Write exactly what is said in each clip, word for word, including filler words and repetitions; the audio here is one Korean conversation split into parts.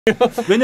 왜냐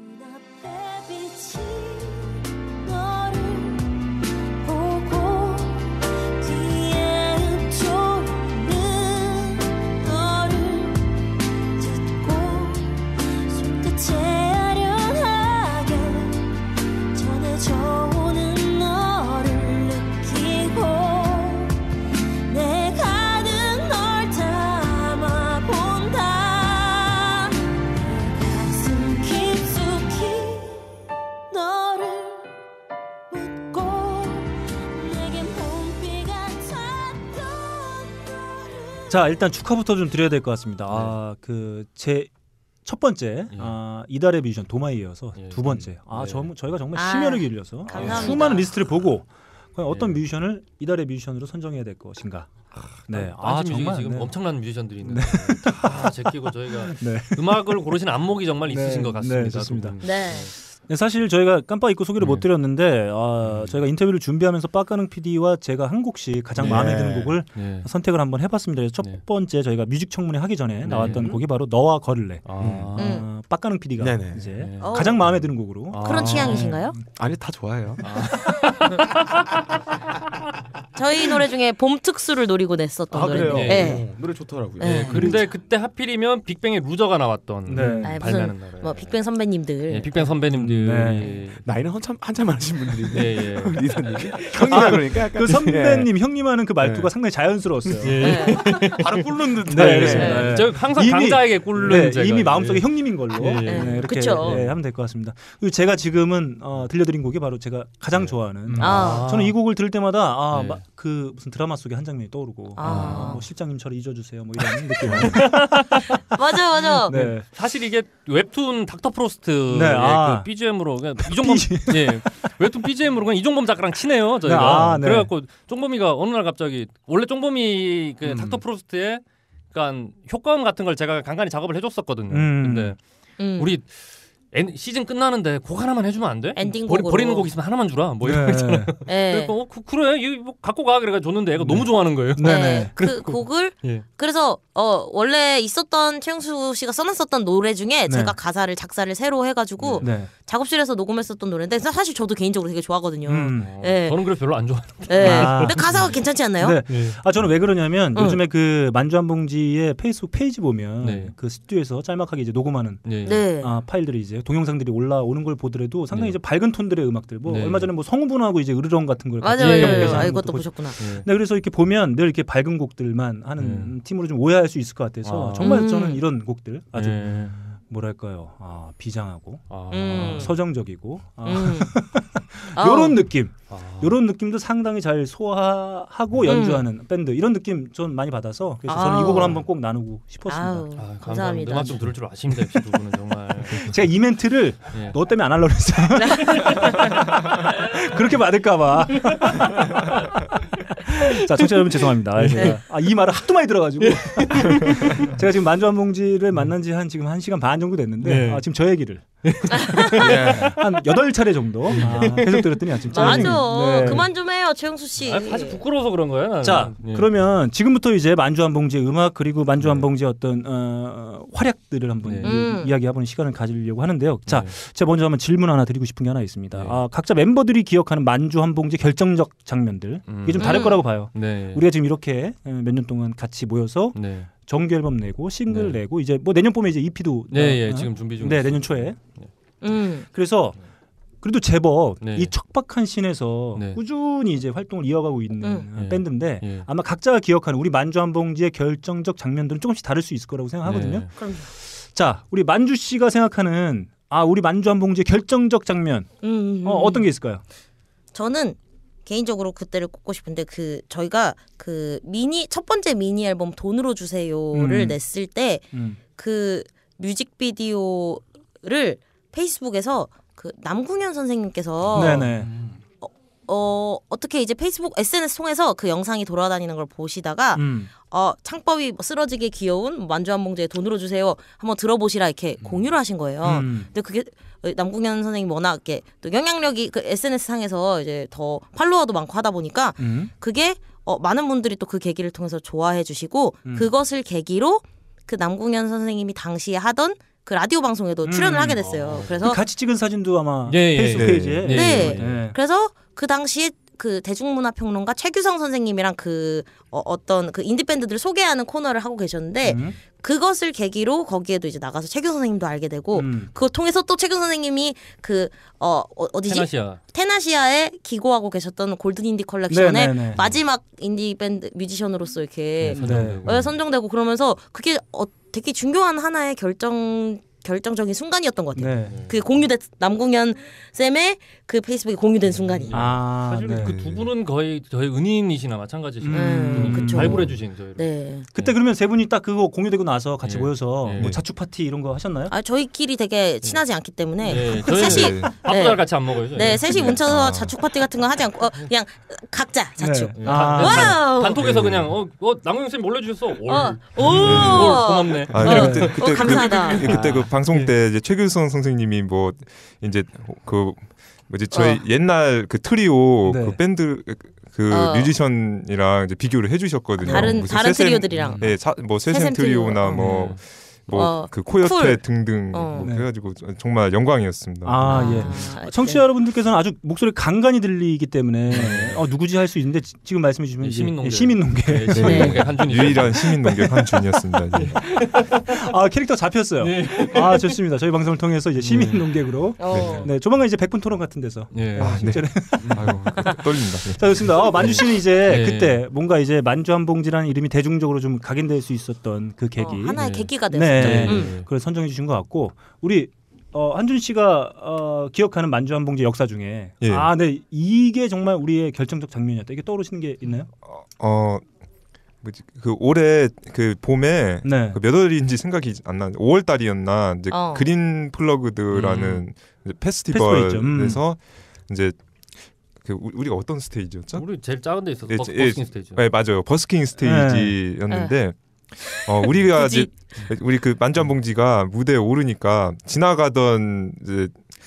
자 일단 축하부터 좀 드려야 될 것 같습니다. 네. 아, 그 제 첫 번째 예. 아, 이달의 뮤지션 도마이어서 예. 두 번째. 아, 네. 저, 저희가 정말 아, 심혈을 기울여서 감사합니다. 수많은 리스트를 보고 과연 어떤 예. 뮤지션을 이달의 뮤지션으로 선정해야 될 것인가. 아, 네, 아 정말 지금 네. 엄청난 뮤지션들이 있는데 네. 다 제끼고 저희가 네. 음악을 고르신 안목이 정말 있으신 네. 것 같습니다. 네, 좋습니다. 네. 네, 사실 저희가 깜빡 잊고 소개를 네. 못 드렸는데 아, 저희가 인터뷰를 준비하면서 빡가능 피디와 제가 한 곡씩 가장 네. 마음에 드는 곡을 네. 선택을 한번 해봤습니다. 첫 네. 번째 저희가 뮤직 청문회 하기 전에 네. 나왔던 곡이 바로 너와 걸을래. 아. 음. 빡가능 피디가 네네. 이제 네. 가장 마음에 드는 곡으로. 아. 그런 취향이신가요? 아니 다 좋아해요. 아. 저희 노래 중에 봄 특수를 노리고 냈었던 아, 노래인데 네. 네. 노래 좋더라고요. 네. 근데 그때 하필이면 빅뱅의 루저가 나왔던 네. 아니, 무슨 뭐 빅뱅 선배님들, 네, 빅뱅 선배님들 네. 나이는 한참 한참 많으신 분들인데 네, 예. 리더님이 형이라 아, 그러니까 그 선배님 예. 형님하는 그 말투가 네. 상당히 자연스러웠어요. 예. 바로 꿇는 듯. 네, 그렇습니다. 네. 저 항상 이미, 강자에게 꿇는 네, 제가 이미 마음속에 예. 형님인 걸로 예. 네, 이렇게 네, 하면 될 것 같습니다. 그리고 제가 지금은 어, 들려드린 곡이 바로 제가 가장 네. 좋아하는. 아. 저는 이 곡을 들을 때마다 아, 네. 그 무슨 드라마 속의 한 장면이 떠오르고 아. 아, 뭐 실장님 저를 잊어주세요 뭐 이런 느낌. 맞아 맞아. 네. 사실 이게 웹툰 닥터 프로스트의 네. 아. 그 비지엠으로 그냥 이종범 예 웹툰 비지엠으로 그냥 이종범 작가랑 친해요 저희가. 네. 아, 네. 그래갖고 쫑범이가 어느 날 갑자기 원래 쫑범이 그 음. 닥터 프로스트의 그러니까 효과음 같은 걸 제가 간간히 작업을 해줬었거든요. 음. 근데 음. 우리 엔, 시즌 끝나는데 곡 하나만 해주면 안 돼? 엔딩곡으로 버리, 버리는 곡 있으면 하나만 주라 뭐 이런 거 있잖아요. 네. 그래서 어, 그, 그래 이거 뭐 갖고 가 그래가지고 줬는데 애가 네. 너무 좋아하는 거예요. 네. 그 곡을 예. 그래서 어, 원래 있었던 최영수 씨가 써놨었던 노래 중에 네. 제가 가사를 작사를 새로 해가지고 네. 작업실에서 녹음했었던 노래인데 사실 저도 개인적으로 되게 좋아하거든요. 음. 네. 저는 그래 별로 안 좋아하는데. 네. 아. 근데 가사가 괜찮지 않나요? 네. 네. 아 저는 왜 그러냐면 응. 요즘에 그 만주 한 봉지의 페이스북 페이지 보면 네. 그 스튜디오에서 짤막하게 이제 녹음하는 네. 네. 아, 파일들이 이제 동영상들이 올라오는 걸 보더라도 상당히 네. 이제 밝은 톤들의 음악들 뭐 네. 얼마 전에 뭐 성우분하고 이제 으르렁 같은 걸 맞아요. 맞아요. 아, 이것도 보셨구나. 네. 네. 그래서 이렇게 보면 늘 이렇게 밝은 곡들만 하는 네. 팀으로 좀 오해할 수 있을 것 같아서 아. 정말 음. 저는 이런 곡들 아주 네. 뭐랄까요 아, 비장하고 아. 음. 서정적이고 아. 음. 이런 느낌 이런 아. 느낌도 상당히 잘 소화하고 음. 연주하는 밴드 이런 느낌 전 많이 받아서 그래서 아우. 저는 이 곡을 한번 꼭 나누고 싶었습니다. 아우, 아, 감사합니다. 음악 좀 들을 줄 아십니다. 역시 두 분은 정말 제가 이 멘트를 예. 너 때문에 안 하려고 했어요. 그렇게 받을까 봐. 자, 청취자 여러분 죄송합니다. 제가 아, 이 말을 하도 많이 들어가지고 제가 지금 만주 한 봉지를 만난 지 한 지금 한 시간 반 정도 됐는데 네. 아, 지금 저 얘기를 한 여덟 차례 정도 아, 계속 들었더니 아침 맞아. 네. 그만 좀 해요, 최영수 씨. 아, 사실 부끄러워서 그런 거예요. 나는. 자, 예. 그러면 지금부터 이제 만주 한 봉지의 음악 그리고 만주 한 봉지의 어떤 어, 활약들을 한번 네. 이, 음. 이야기해보는 시간을 가지려고 하는데요. 자, 네. 제가 먼저 한번 질문 하나 드리고 싶은 게 하나 있습니다. 네. 아, 각자 멤버들이 기억하는 만주 한 봉지 결정적 장면들 음. 이게 좀 다를 음. 거라고 봐요. 네. 우리가 지금 이렇게 몇 년 동안 같이 모여서 네. 정규 앨범 내고 싱글 네. 내고 이제 뭐 내년 봄에 이제 이피도 네, 예, 어? 지금 준비 중. 네, 내년 초에. 네. 음. 그래서 그래도 제법 네. 이 척박한 씬에서 네. 꾸준히 이제 활동을 이어가고 있는 음. 밴드인데 네. 아마 각자가 기억하는 우리 만주 한 봉지의 결정적 장면들은 조금씩 다를 수 있을 거라고 생각하거든요. 네. 그럼. 자, 우리 만주 씨가 생각하는 아 우리 만주 한 봉지의 결정적 장면 음. 어, 어떤 게 있을까요? 저는 개인적으로 그때를 꼽고 싶은데 그 저희가 그 미니 첫 번째 미니 앨범 돈으로 주세요를 음. 냈을 때 그 음. 뮤직비디오를 페이스북에서 그 남궁현 선생님께서 네네. 어, 어 어떻게 이제 페이스북 에스엔에스 통해서 그 영상이 돌아다니는 걸 보시다가 음. 어 창법이 쓰러지게 귀여운 만주 한 봉지에 돈으로 주세요 한번 들어보시라 이렇게 음. 공유를 하신 거예요. 음. 근데 그게 남궁현 선생님 워낙 이렇게 또 영향력이 그 에스엔에스 상에서 이제 더 팔로워도 많고 하다 보니까 음. 그게 어, 많은 분들이 또 그 계기를 통해서 좋아해 주시고 음. 그것을 계기로 그 남궁현 선생님이 당시에 하던 그 라디오 방송에도 음. 출연을 하게 됐어요. 그래서 그 같이 찍은 사진도 아마 예, 페이스북 예, 페이지에. 네. 네. 네. 그래서 그 당시에 그 대중문화평론가 최규성 선생님이랑 그 어, 어떤 그 인디 밴드들을 소개하는 코너를 하고 계셨는데 음. 그것을 계기로 거기에도 이제 나가서 최규성 선생님도 알게 되고 음. 그걸 통해서 또 최규성 선생님이 그 어 어디지 테나시아 테나시아에 기고하고 계셨던 골든 인디 컬렉션의 네네네. 마지막 인디 밴드 뮤지션으로서 이렇게 네, 선정되고. 네, 선정되고 그러면서 그게 어, 되게 중요한 하나의 결정. 결정적인 순간이었던 것 같아요. 네. 그 공유된 남궁현 쌤의 그 페이스북에 공유된 순간이. 아, 사실 네. 그 두 분은 거의 저희 은인이시나 마찬가지시죠. 음, 음, 발굴해주신 저희. 네. 그때 그러면 세 분이 딱 그거 공유되고 나서 같이 네. 모여서 네. 뭐 자축 파티 이런 거 하셨나요? 아 저희끼리 되게 친하지 않기 때문에 네. 셋이 밥도 네. 같이 안 먹어요. 저희. 네, 셋이 뭉쳐서 아. 자축 파티 같은 거 하지 않고 어, 그냥 각자 자축. 네. 아. 와우. 단톡에서 그냥 어, 어 남궁현 쌤 몰래주셨어. 오, 어. 오. 오. 고맙네. 아, 어. 그때 그때 어, 감사하다. 그, 그때 그 방송 때 이제 최규성 선생님이 뭐 이제 그 뭐지 저희 어. 옛날 그 트리오 네. 그 밴드 그 어. 뮤지션이랑 이제 비교를 해주셨거든요. 다른 다른 세샘, 트리오들이랑. 네, 사, 뭐 세샘 트리오나 뭐. 뭐 그 어. 코요테 쿨. 등등 어. 뭐 그래가지고 정말 영광이었습니다. 아 예. 아, 청취자 네. 여러분들께서는 아주 목소리 간간히 들리기 때문에 어, 누구지 할 수 있는데 지금 말씀해 주시면 네, 시민농객 시민농객 네, 시민농객 한준 유일한 시민농객 한준이었습니다. 예. 아 캐릭터 잡혔어요. 네. 아 좋습니다. 저희 방송을 통해서 이제 시민농객으로 네. 네 조만간 이제 백분 토론 같은 데서 네. 아, 네. 아이고 떨린다. 자 좋습니다. 어, 만주 씨는 이제 네. 그때 뭔가 이제 만주 한봉지라는 이름이 대중적으로 좀 각인될 수 있었던 그 계기 어, 하나의 네. 계기가 됐어요. 네. 네. 음. 그걸 선정해 주신 것 같고 우리 어, 한준 씨가 어, 기억하는 만주 한봉지 역사 중에 예. 아, 네 이게 정말 우리의 결정적 장면이었다. 이게 떠오르시는 게 있나요? 어, 어 뭐지 그 올해 그 봄에 네. 그 몇 월인지 생각이 안 나. 오월 달이었나 이제 어. 그린 플러그드라는 음. 이제 페스티벌에서 음. 이제 그 우리가 어떤 스테이지였죠? 우리 제일 작은 데 있었어. 예, 버스, 예, 버스킹 스테이지. 네, 맞아요. 버스킹 스테이지였는데. 네. 어 우리가 이제 우리 그 만주 한봉지가 무대에 오르니까 지나가던 이제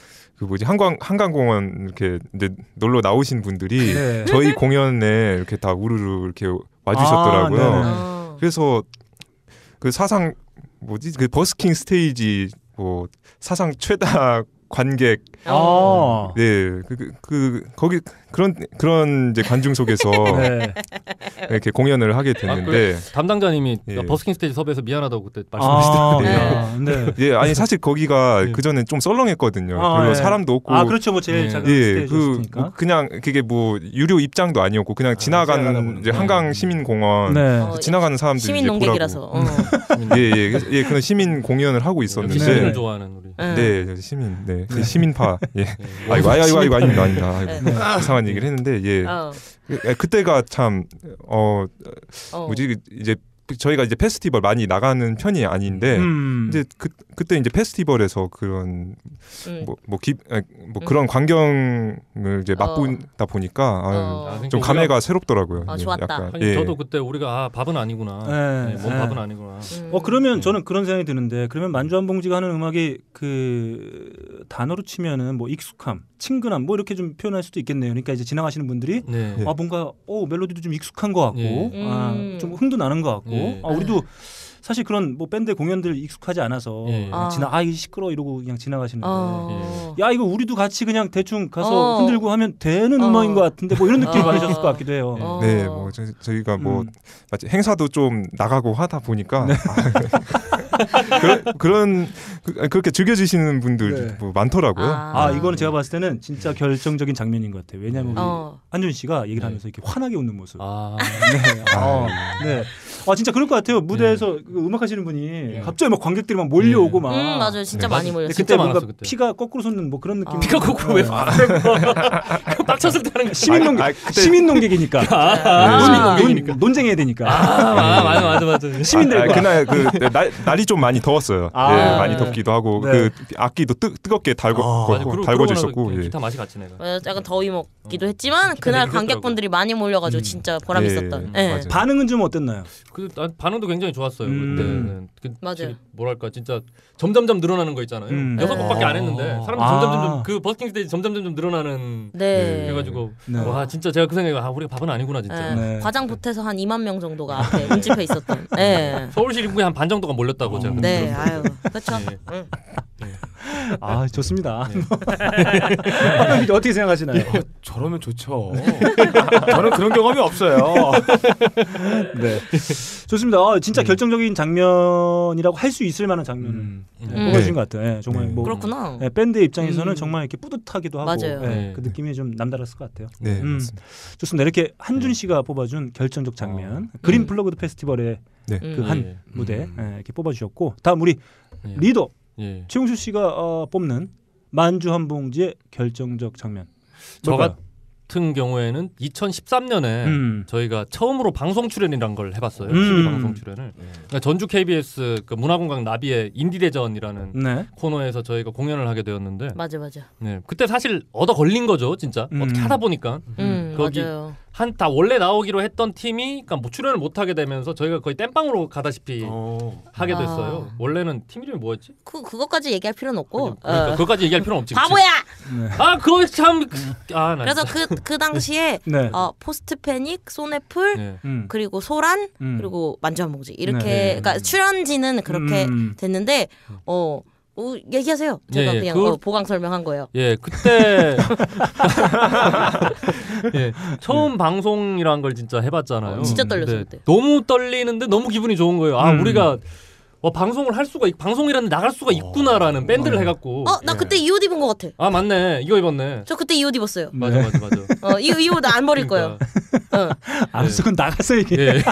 그 뭐지 한강 한강공원 이렇게 이제 놀러 나오신 분들이 네. 저희 공연에 이렇게 다 우르르 이렇게 와주셨더라고요. 아, 그래서 그 사상 뭐지 그 버스킹 스테이지 뭐 사상 최다 관객 아. 네, 그, 그, 그 거기 그런 그런 이제 관중 속에서 네. 이렇게 공연을 하게 됐는데 아, 그 담당자님이 예. 버스킹 스테이지 섭외해서 미안하다고 그때 말씀하시더라고요. 아, 네. 네. 예, 아니 사실 거기가 네. 그 전에 좀 썰렁했거든요. 아, 별로 네. 사람도 없고. 아 그렇죠, 뭐 제일 작은 예, 스테이지였으니까. 그 뭐 그냥 그게 뭐 유료 입장도 아니었고 그냥 지나가는 아, 이제 한강 시민공원 네. 어, 지나가는 사람들이 시민 농객이라서. 어. 예예 예, 예, 그런 시민 공연을 하고 있었는데. 시민을 좋아하는 우리. 네, 시민, 네, 네. 시민파. 예. 아이고, 아이고, 아이고, 아닙니다, 아닙니다. 아이고, 네. 이상한 얘기를 했는데, 예. 어. 그때가 참, 어, 어, 뭐지, 이제 저희가 이제 페스티벌 많이 나가는 편이 아닌데, 음. 이제 그 그때 이제 페스티벌에서 그런 음. 뭐, 뭐, 기, 뭐 음. 그런 광경을 이제 맛보다 어. 보니까 아유, 어. 좀 감회가 새롭더라고요. 어, 좋았다. 약간, 아니, 예. 저도 그때 우리가 아, 밥은 아니구나. 네. 네, 몸 네. 밥은 아니구나. 음. 어 그러면 저는 그런 생각이 드는데 그러면 만주 한봉지가 하는 음악이 그 단어로 치면은 뭐 익숙함, 친근함 뭐 이렇게 좀 표현할 수도 있겠네요. 그러니까 이제 지나가시는 분들이 네. 아 뭔가 어 멜로디도 좀 익숙한 것 같고 네. 아, 좀 흥도 나는 것 같고 네. 아, 우리도 사실 그런 뭐 밴드 공연들 익숙하지 않아서 예. 아. 지나 아 이게 시끄러 이러고 그냥 지나가시는데 어. 야 이거 우리도 같이 그냥 대충 가서 어. 흔들고 하면 되는 어. 음악인 것 같은데 뭐 이런 느낌 어. 받으셨을 것 같기도 해요. 어. 네, 뭐 저, 저희가 뭐 음. 마치 행사도 좀 나가고 하다 보니까 네. 아, 그런, 그런 그, 그렇게 즐겨주시는 분들 네. 뭐 많더라고요. 아. 아 이거는 제가 봤을 때는 진짜 결정적인 장면인 것 같아요. 왜냐하면 어. 한준 씨가 얘기를 네. 하면서 이렇게 환하게 웃는 모습. 아. 네. 아, 네. 아 진짜 그럴 것 같아요. 무대에서 네. 그 음악 하시는 분이 네. 갑자기 막 관객들이 막 몰려오고 막. 음 맞아요. 진짜 네. 많이 몰렸어요. 그때 뭔가 많았어, 그때. 피가 거꾸로 솟는 뭐 그런 느낌. 아. 피가 거꾸로 왜 빡쳤을 때 하는 거 시민 농객. 아, 그때... 시민 농객이니까. 아, 논, 시민 논, 농객이니까. 논쟁해야 되니까. 아, 아 맞아 맞아 맞아. 시민들과. 아, 그날 그 날, 날이 좀 많이 더웠어요. 아, 예, 많이 덥기도 하고 네. 그 악기도 뜨, 뜨겁게 달궈 아, 거, 달궈져 있었고. 기타 맛이 같이 내가. 약간 더위 먹 기도 했지만 그날 관객분들이 많이 몰려가지고 음. 진짜 보람 있었던. 네. 네. 반응은 좀 어땠나요? 그 반응도 굉장히 좋았어요. 음. 그때는. 그, 맞아요. 뭐랄까 진짜 점점점 늘어나는 거 있잖아요. 음. 여섯 곡밖에 네. 안 했는데 사람들이 아. 점점점 그 버스킹 스테이지 점점점 늘어나는. 네. 그래가지고 네. 와 진짜 제가 그 생각에 아 우리가 밥은 아니구나 진짜. 네. 네. 과장 보태서 한 이만 명 정도가 앞에 운집해 있었던. 네. 서울시 인구의 한 반 정도가 몰렸다고 어. 제가. 네, 아유, 그렇죠. 네. 응. 아 좋습니다. 네. 어떻게 생각하시나요? 어, 저러면 좋죠. 저는 그런 경험이 없어요. 네, 좋습니다. 아, 진짜 음. 결정적인 장면이라고 할 수 있을 만한 장면을 음. 네. 뽑아주신 것 같아요. 네, 정말 뭐 그렇구나. 네, 밴드 입장에서는 음. 정말 이렇게 뿌듯하기도 하고 맞아요. 네, 네. 그 느낌이 좀 남달랐을 것 같아요. 네, 음. 좋습니다. 이렇게 한준 씨가 뽑아준 결정적 장면, 어. 그린 플러그드 페스티벌의 네. 그 한 네. 무대 네, 이렇게 뽑아주셨고, 다음 우리 네. 리더. 예. 최용수 씨가 어, 뽑는 만주 한 봉지의 결정적 장면. 저 같은 경우에는 이천십삼 년에 음. 저희가 처음으로 방송 출연이란 걸 해봤어요. 음. 티비 방송 출연을. 네. 그러니까 전주 케이비에스 그 문화공간 나비의 인디대전이라는 네. 코너에서 저희가 공연을 하게 되었는데. 맞아 맞아. 네, 그때 사실 얻어 걸린 거죠, 진짜. 음. 어떻게 하다 보니까. 음, 거기 맞아요. 한 다 원래 나오기로 했던 팀이 그러니까 뭐 출연을 못 하게 되면서 저희가 거의 땜빵으로 가다시피 오. 하게 됐어요. 아. 원래는 팀 이름이 뭐였지? 그 그것까지 얘기할 필요는 없고. 그러니까 어. 그것까지 얘기할 필요는 없지. 바보야. 네. 아 그거 참. 아, 그래서 그 그 당시에 네. 어, 포스트 패닉, 소네풀 네. 그리고 소란 음. 그리고 만주 한 봉지 이렇게 네. 그러니까 출연진은 그렇게 음. 됐는데 어. 오, 얘기하세요. 제가 예, 그냥 그, 어, 보강 설명한 거예요. 예, 그때 예, 처음 네. 방송이란 걸 진짜 해봤잖아요. 어, 진짜 떨렸어요 그때. 너무 떨리는데 너무 기분이 좋은 거예요. 아, 음. 우리가 어, 방송을 할 수가 방송이라는 나갈 수가 있구나라는 어. 밴드를 해갖고. 어, 나 예. 그때 이 옷 입은 것 같아. 아, 맞네. 이거 입었네. 저 그때 이 옷 입었어요. 맞아, 맞아, 맞아. 어, 이 이 옷 안 버릴 그러니까. 거예요. 어. 알았어, 그건 나가서 얘기해. 예.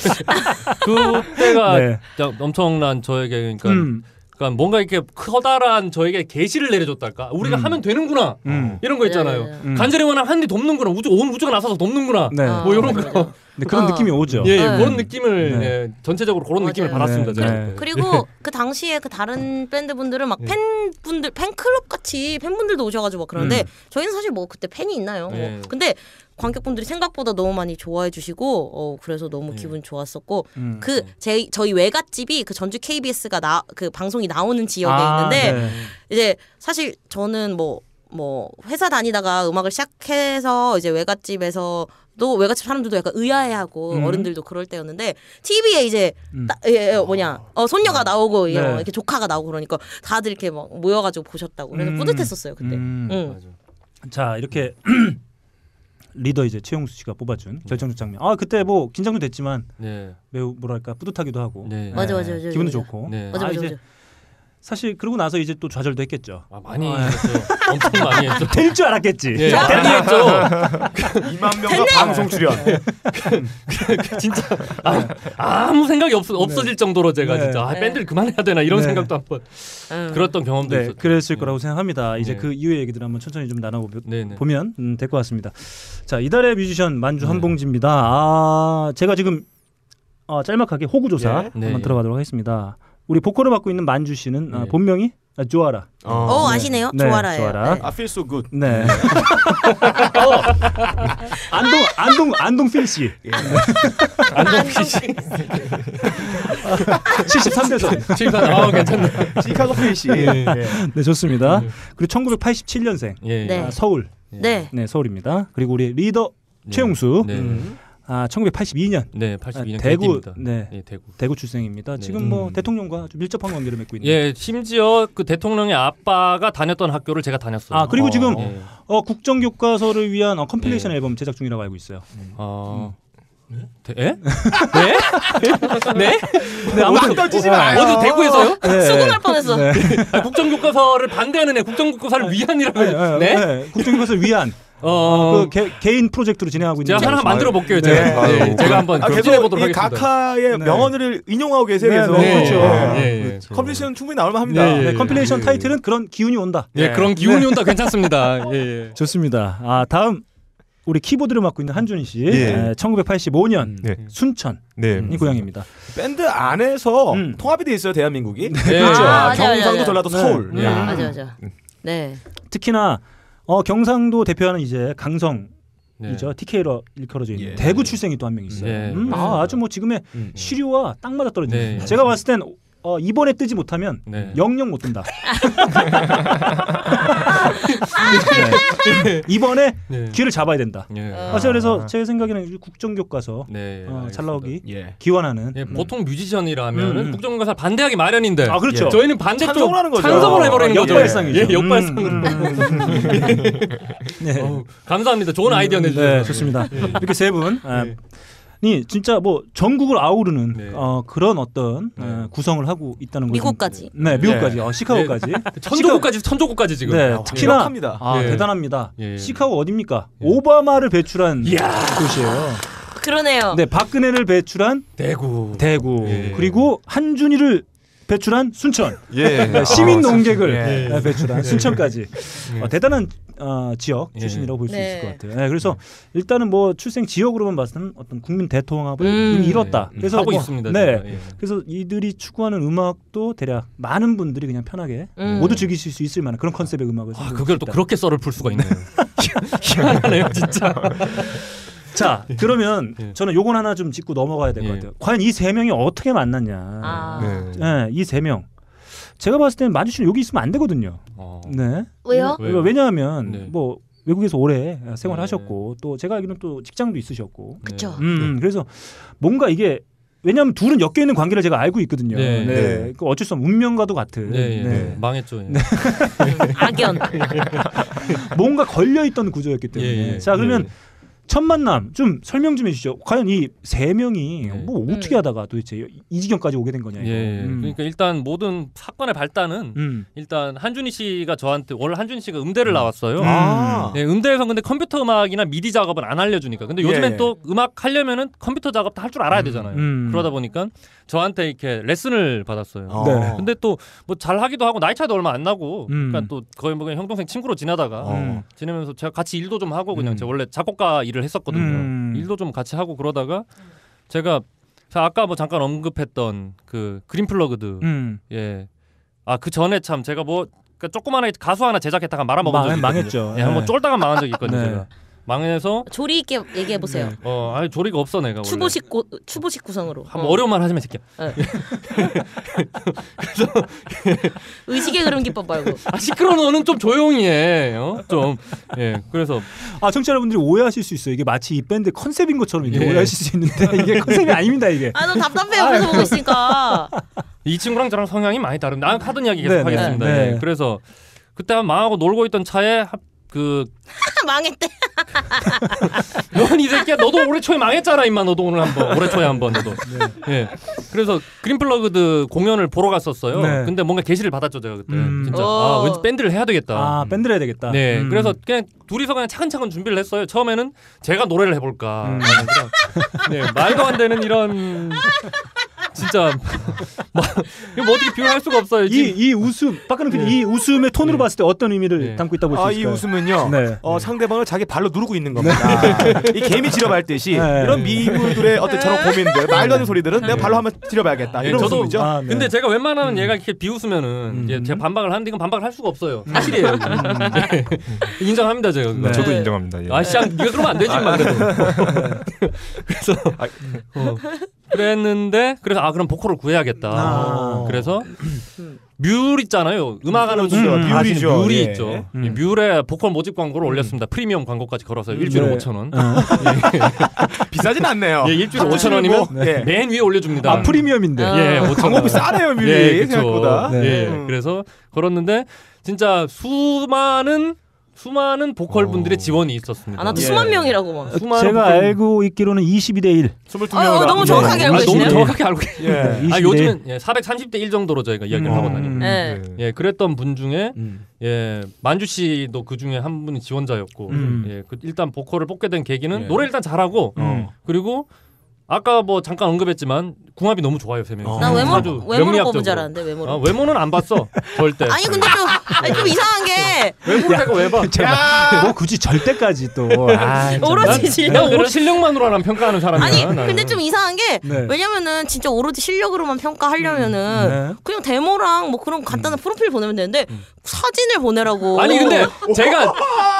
그때가 네. 엄청난 저에게 그러니까. 음. 그러니까 뭔가 이렇게 커다란 저에게 계시를 내려줬달까 우리가 음. 하면 되는구나 음. 이런 거 있잖아요. 네, 네, 네. 음. 간절히 원하면 한 대 돕는구나 우주 온 우주가 나서서 돕는구나 네. 뭐 이런 거. 네, 그런 어. 느낌이 오죠. 예, 네. 그런 느낌을 네. 예, 전체적으로 그런 맞아요. 느낌을 받았습니다. 네. 네. 그리고 그 당시에 그 다른 밴드분들은 막 팬분들 팬클럽 같이 팬분들도 오셔가지고 막 그런데 음. 저희는 사실 뭐 그때 팬이 있나요? 네. 뭐. 근데 관객분들이 생각보다 너무 많이 좋아해 주시고 어 그래서 너무 네. 기분 좋았었고 음, 그 제 저희 외갓집이 그 전주 케이비에스가 나 그 방송이 나오는 지역에 아, 있는데 네. 이제 사실 저는 뭐 뭐 회사 다니다가 음악을 시작해서 이제 외갓집에서도 외갓집 사람들도 약간 의아해하고 음. 어른들도 그럴 때였는데 티비에 이제 음. 따, 예, 예, 뭐냐 어, 손녀가 나오고 네. 어, 이렇게 조카가 나오고 그러니까 다들 이렇게 막 모여가지고 보셨다고 그래서 음. 뿌듯했었어요 그때. 음. 응. 자 이렇게 리더 이제 최용수 씨가 뽑아준 결정적 장면. 아 그때 뭐 긴장도 됐지만 네. 매우 뭐랄까 뿌듯하기도 하고. 네. 맞아 맞아 맞아. 기분도 맞아. 좋고. 네. 맞아 맞아. 아, 이제 사실 그러고 나서 이제 또 좌절도 했겠죠. 아, 많이 했어요. 엄청 많이 했죠. 될 줄 알았겠지. 예, 많이 했죠. 이만 명과 방송 출연. 진짜 아, 아무 생각이 없, 없어질 네. 정도로 제가 네. 진짜 아, 밴드를 그만해야 되나 이런 네. 생각도 한번 음. 그랬던 경험도 네, 있었죠. 그랬을 네. 거라고 생각합니다. 이제 네. 그 이후의 얘기들 한번 천천히 좀 나눠보면 음, 될 것 같습니다. 자 이달의 뮤지션 만주 네. 한봉지입니다. 아 제가 지금 어, 짤막하게 호구조사 네. 한번 네. 들어가도록 하겠습니다. 우리 보컬을 맡고 있는 만주 씨는 네. 아, 본명이 아, 조아라. 어, 어 네. 아시네요? 네. 조아라예요. 조아라. 네. I feel so good. 네. 어. 안동 안동 안동 필 씨. 예. 안동 필 씨. 칠십삼 대선. 칠십삼. 아 괜찮네. 시카고 필 씨. 네. 네 좋습니다. 그리고 천구백팔십칠 년생. 예. 네. 아, 서울. 네. 네 서울입니다. 그리고 우리 리더 네. 최용수. 네. 음. 아 천구백팔십이 년. 네, 팔십이 년 대구 네. 네, 대구. 대구 출생입니다. 네. 지금 뭐 음. 대통령과 좀 밀접한 관계를 맺고 있는. 예, 심지어 그 대통령의 아빠가 다녔던 학교를 제가 다녔어요. 아, 그리고 어. 지금 네. 어, 국정 교과서를 위한 어, 컴필레이션 네. 앨범 제작 중이라고 알고 있어요. 아. 음. 네? 네? 네? 네? 네, 아무튼 던지지 마요. 어디 대구에서요? 네. 수긍할 뻔했어. 네. 아, 국정교과서를 반대하는 애, 국정교과서를 위한이라고. 네? 네? 네. 네. 국정교과서를 위한. 어, 그 개, 개인 프로젝트로 진행하고 있는. 제가 하나 만들어 볼게요. 제가. 네. 네. 제가 한번 아, 진행해 보도록 하겠습니다. 각하의 네. 명언을 인용하고 계세요. 네, 그래서 네. 그렇죠. 네. 네. 그렇죠. 컴필레이션 충분히 나올만 합니다. 네, 네. 컴필레이션 네. 타이틀은 그런 기운이 온다. 네, 네. 그런 기운이 네. 온다. 괜찮습니다. 예, 예. 좋습니다. 아 다음 우리 키보드를 맡고 있는 한준 씨. 네. 네. 천구백팔십오 년 네. 순천 네. 이 고향입니다. 밴드 안에서 음. 통합이 돼 있어요. 대한민국이. 네. 그렇죠. 아, 경상도, 전라도, 서울. 네. 음. 맞아, 맞아. 네. 특히나 어 경상도 대표하는 이제 강성. 네. 이죠 티케이로 일컬어져 있는 예. 대구 출생이 또 한 명 있어요. 네. 음, 아, 아주 뭐 지금의 음. 시류와 딱 맞아 떨어지는. 네. 제가 봤을 땐 어, 이번에 뜨지 못하면 네. 영영 못 뜬다. 네. 이번에 네. 기회를 잡아야 된다. 네. 아, 그래서 제 생각에는 국정교과서 네, 어, 잘 나오기 예. 기원하는. 예, 보통 뮤지션이라면 음. 국정교과서 반대하기 마련인데. 아 그렇죠. 예. 저희는 반대쪽 찬성을 하는 거죠. 찬성을 해버리는 거죠. 역발상이죠. 예, 역발상으로. 음. 네. 어, 감사합니다. 좋은 아이디어 내주셔서. 네, 좋습니다. 예. 이렇게 세 분. 아, 니 진짜 뭐 전국을 아우르는 네. 어, 그런 어떤 네. 어, 구성을 하고 있다는 거죠. 미국까지. 네, 미국까지. 네. 어, 시카고까지. 네. 천조국까지, 천조국까지 지금. 네, 아, 특히나 대박합니다. 아, 예. 대단합니다. 예. 시카고 어디입니까? 예. 오바마를 배출한 이야. 도시예요. 그러네요. 네, 박근혜를 배출한 대구. 대구. 예. 그리고 한준희를 배출한 순천. 예. 네, 시민 농객을 예. 네, 배출한 순천까지. 예. 어, 대단한 어, 지역 출신이라고 볼 수 네. 있을 것 같아요. 네, 그래서 일단은 뭐 출생 지역으로만 봤을 때는 어떤 국민 대통합을 음. 이미 이뤘다. 네. 그래서 하고 뭐, 있습니다. 네. 예. 그래서 이들이 추구하는 음악도 대략 많은 분들이 그냥 편하게 음. 모두 즐기실 수 있을 만한 그런 컨셉의 음악을. 아, 그걸 또 그렇게 썰을 풀 수가 있네요. 희한하네요, 진짜. 자, 그러면 예. 저는 요건 하나 좀 짚고 넘어가야 될 것 예. 같아요. 과연 이 세 명이 어떻게 만났냐. 아. 네. 네, 이 세 명. 제가 봤을 때는 만주 씨는 여기 있으면 안 되거든요. 어. 네. 왜요? 왜요? 왜냐하면 네. 뭐 외국에서 오래 생활하셨고 네. 또 제가 알기로는 또 직장도 있으셨고. 그렇죠. 음, 네. 그래서 뭔가 이게 왜냐하면 둘은 엮여 있는 관계를 제가 알고 있거든요. 네. 네. 네. 그 어쩔 수 없는 운명과도 같은. 네. 네. 네. 망했죠. 네. 악연. 뭔가 걸려 있던 구조였기 때문에. 예. 자, 그러면. 네. 첫 만남 좀 설명 좀 해주시죠. 과연 이 세 명이 네. 뭐 어떻게 음. 하다가 도대체 이 지경까지 오게 된 거냐. 예. 음. 그러니까 일단 모든 사건의 발단은 음. 일단 한준희 씨가 저한테 원래 한준희 씨가 음대를 음. 나왔어요. 아. 네, 음대에서 근데 컴퓨터 음악이나 미디 작업은 안 알려주니까. 근데 요즘엔 예. 또 음악 하려면은 컴퓨터 작업도 할 줄 알아야 되잖아요. 음. 그러다 보니까 저한테 이렇게 레슨을 받았어요. 아. 네. 근데 또 뭐 잘하기도 하고 나이 차이도 얼마 안 나고, 음. 그러니까 또 거의 뭐 그냥 형 동생 친구로 지나다가 음. 지내면서 제가 같이 일도 좀 하고 그냥 음. 제가 원래 작곡가 일을 했었거든요. 음. 일도 좀 같이 하고 그러다가 제가 자 아까 뭐 잠깐 언급했던 그 그린플러그드 음. 예. 아 그 전에 참 제가 뭐 그러니까 조그마한 가수 하나 제작했다가 말아먹은 적이 망했죠. 예, 한번 쫄다가 망한 적이 있거든요. 네. 제가. 망해서 조리 있게 얘기해 보세요. 네. 어, 아니 조리가 없어 내가. 추보식 고, 추보식 구성으로. 한번 어. 어려운 말 하지 마 새끼야. 네. 그래서 의식의 흐름 기법 말고. 아 시끄러 너는 좀 조용히 해. 어? 좀. 예. 그래서 아 청취자 여러분들이 오해하실 수 있어요. 이게 마치 이 밴드 컨셉인 것처럼 이게 예. 오해하실 수 있는데 이게 컨셉이 아닙니다 이게. 아 너무 답답해요. 그래서 보고 있으니까. 이 친구랑 저랑 성향이 많이 다른데 난 하던 이야기 계속 네, 하겠습니다. 네. 예. 그래서 그때 망하고 놀고 있던 차에 그 망했대. 넌 이 새끼야 너도 올해 초에 망했잖아 임마. 너도 오늘 한번 올해 초에 한번 너도. 네. 예. 그래서 그린플러그드 공연을 보러 갔었어요. 네. 근데 뭔가 게시를 받았죠 제가 그때. 음. 진짜 아 왠지 밴드를 해야 되겠다. 아 밴드를 해야 되겠다. 네. 음. 그래서 그냥 둘이서 그냥 차근차근 준비를 했어요. 처음에는 제가 노래를 해볼까. 음. 그냥, 네 말도 안 되는 이런. 진짜 뭐, 뭐 어떻게 비교할 수가 없어요. 이, 이 웃음, 박근혜 네. 이 웃음의 톤으로 네. 봤을 때 어떤 의미를 네. 담고 있다고 볼 수 있을까요? 아, 이 웃음은요. 네. 어, 상대방을 자기 발로 누르고 있는 겁니다. 네. 이 개미 지려밟듯이 네. 이런 미물들의 어떤 저런 고민들, 말도 안 되는 소리들은 내가 발로 한번 지려봐야겠다. 네. 이런 저도, 웃음이죠. 아, 네. 근데 제가 웬만하면 음. 얘가 이렇게 비웃으면은 음. 이제 제가 반박을 하는데 이건 반박을 할 수가 없어요. 사실이에요. 음. 네. 인정합니다 제가. 네. 저도 인정합니다. 예. 아, 씨, 네가 그러면 안 되지 만 그래서 어. 그랬는데 그래서 아 그럼 보컬을 구해야겠다. 아. 그래서 뮤 있잖아요. 음악하는 음, 음, 뮤리죠. 뮤리 예. 있죠. 음. 뮤에 보컬 모집 광고를 음. 올렸습니다. 프리미엄 광고까지 걸어서 음. 일주일에 네. 오천 원. 어. 예. 비싸진 않네요. 예, 일주일에 오천 원이면 네. 맨 위에 올려줍니다. 아 프리미엄인데. 아. 예, 광고비 싸네요 뮤리 예, 생각보다. 네. 예, 음. 그래서 걸었는데 진짜 수많은 수많은 보컬 분들의 지원이 있었습니다. 아, 나도 예. 수만 명이라고 막. 수많은 제가 보컬... 알고 있기로는 이십이 대 일. 이십이 명. 아, 너무 정확하게 예. 알고 계시네요. 아, 너무 정확하게 알고 계시네요. 예. 아, 요즘은 예, 사백삼십 대 일 정도로 저희가 이야기를 음. 하고 다니고. 네. 예, 그랬던 분 중에 음. 예, 만주 씨도 그 중에 한 분이 지원자였고, 음. 예, 그 일단 보컬을 뽑게 된 계기는 예. 노래 일단 잘하고, 음. 그리고 아까 뭐 잠깐 언급했지만 궁합이 너무 좋아요 세 명이. 나 외모 외모로 뽑은 줄 알았는데 외모로. 아, 외모는 안 봤어 절대. 아니 근데 좀 아니, 좀 이상한 게 네. 왜 보라고 왜 봐? 뭐 굳이 절대까지 또. 아, 오로지 실력. 오로지 실력만으로만 평가하는 사람이야. 아니 나는. 근데 좀 이상한 게 네. 왜냐면은 진짜 오로지 실력으로만 평가하려면은 네. 그냥 데모랑 뭐 그런 간단한 음. 프로필 보내면 되는데 음. 사진을 보내라고. 아니 근데 제가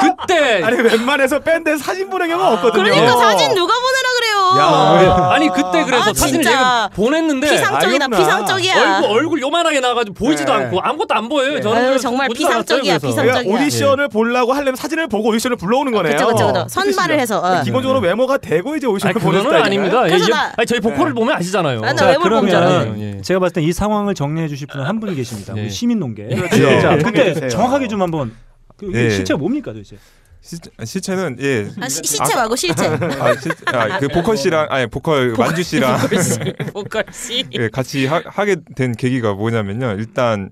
그때 아니 웬만해서 밴드에 사진 보낸 경우가 없거든요. 그러니까 사진 누가 보내라 그래요. 야, 아니 그때 그래서 아, 사진을 제가 보냈는데 피상적이다. 아, 피상적이야. 얼굴 얼굴 요만하게 나와가지고 보이지도 네. 않고 아무것도 안 보여요. 네. 저는 아유, 정말 피상적이야. 피상적이야. 오디션을 보려고 하려면 사진을 보고 오디션을 불러오는 거네요. 그렇죠, 그렇죠. 선발을 해서 어. 기본적으로 외모가 되고 이제 오디션을 보는 스타일은 아닙니다. 그래서 예, 나, 아니, 저희 보컬을 네. 보면 아시잖아요. 나 자, 그러면 예. 제가 봤을 때 이 상황을 정리해 주실 분은 한 분 계십니다. 예. 우리 시민농계. 그렇죠. 자, 그때 정확하게 좀 한번 그 예. 실체가 뭡니까 도대체? 시체, 시체는 예 아, 시, 시체 말고 실체. 아, 시, 아, 그 보컬 씨랑 아니 보컬 만주 씨랑 보컬 씨 예, 같이 하, 하게 된 계기가 뭐냐면요. 일단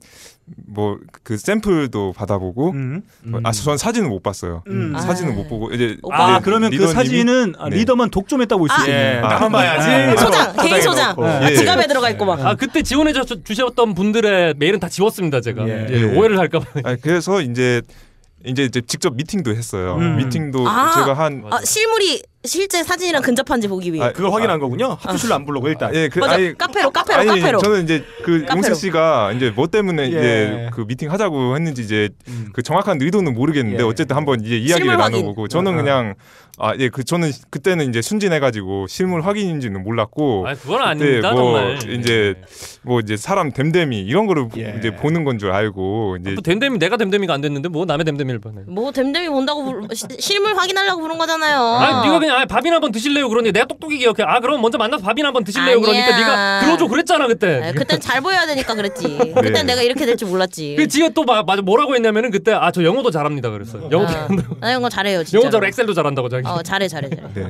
뭐 그 샘플도 받아보고 음, 음. 아, 전 사진은 못 봤어요. 음. 사진은 아, 못 보고 이제 아, 그러면 그 사진은 네. 리더만 독점했다고 볼 수 있어요. 예, 나만 봐야지. 소장, 개인 소장. 아, 예. 지갑에 들어가 있고 막. 아, 그때 지원해 주셨던 분들의 메일은 다 지웠습니다, 제가. 예. 예, 오해를 할까 봐. 아, 그래서 이제 이제, 이제 직접 미팅도 했어요. 음. 미팅도 아, 제가 한 아, 실물이 실제 사진이랑 근접한지 보기 위해. 아, 그걸 확인한 거군요. 합주실로 안 부르고 일단. 예, 그 맞아. 아니, 카페로 카페로 아니, 카페로. 저는 이제 그 카페로. 용세 씨가 이제 뭐 때문에 예. 이제 그 미팅 하자고 했는지 이제 음. 그 정확한 의도는 모르겠는데 예. 어쨌든 한번 이제 이야기를 나눠보고 저는 아. 그냥 아, 예, 그 저는 그때는 이제 순진해가지고 실물 확인인지는 몰랐고. 아, 그건 아닙니다, 뭐 정말. 이제 뭐 이제 사람 댐댐이 이런 거를 예. 이제 보는 건 줄 알고 이제 뭐 댐댐이 내가 댐댐이가 안 됐는데 뭐 남의 댐댐이를 보네. 뭐 댐댐이 본다고 부르, 시, 실물 확인하려고 부른 거잖아요. 아, 네가 그냥 아, 밥이나 한번 드실래요? 그러니 내가 똑똑히 기억해. 아, 그럼 먼저 만나서 밥이나 한번 드실래요? 아니야. 그러니까 네가 들어줘 그랬잖아 그때. 아, 그땐 잘 보여야 되니까 그랬지. 그땐 네. 내가 이렇게 될 줄 몰랐지. 그 지가 또 마, 맞아 뭐라고 했냐면은 그때 아, 저 영어도 잘합니다 그랬어요. 영어도 아, 나 영어 잘해요 진짜. 영어 잘 엑셀도 잘한다고 자기. 어, 잘해 잘해 잘해. 네.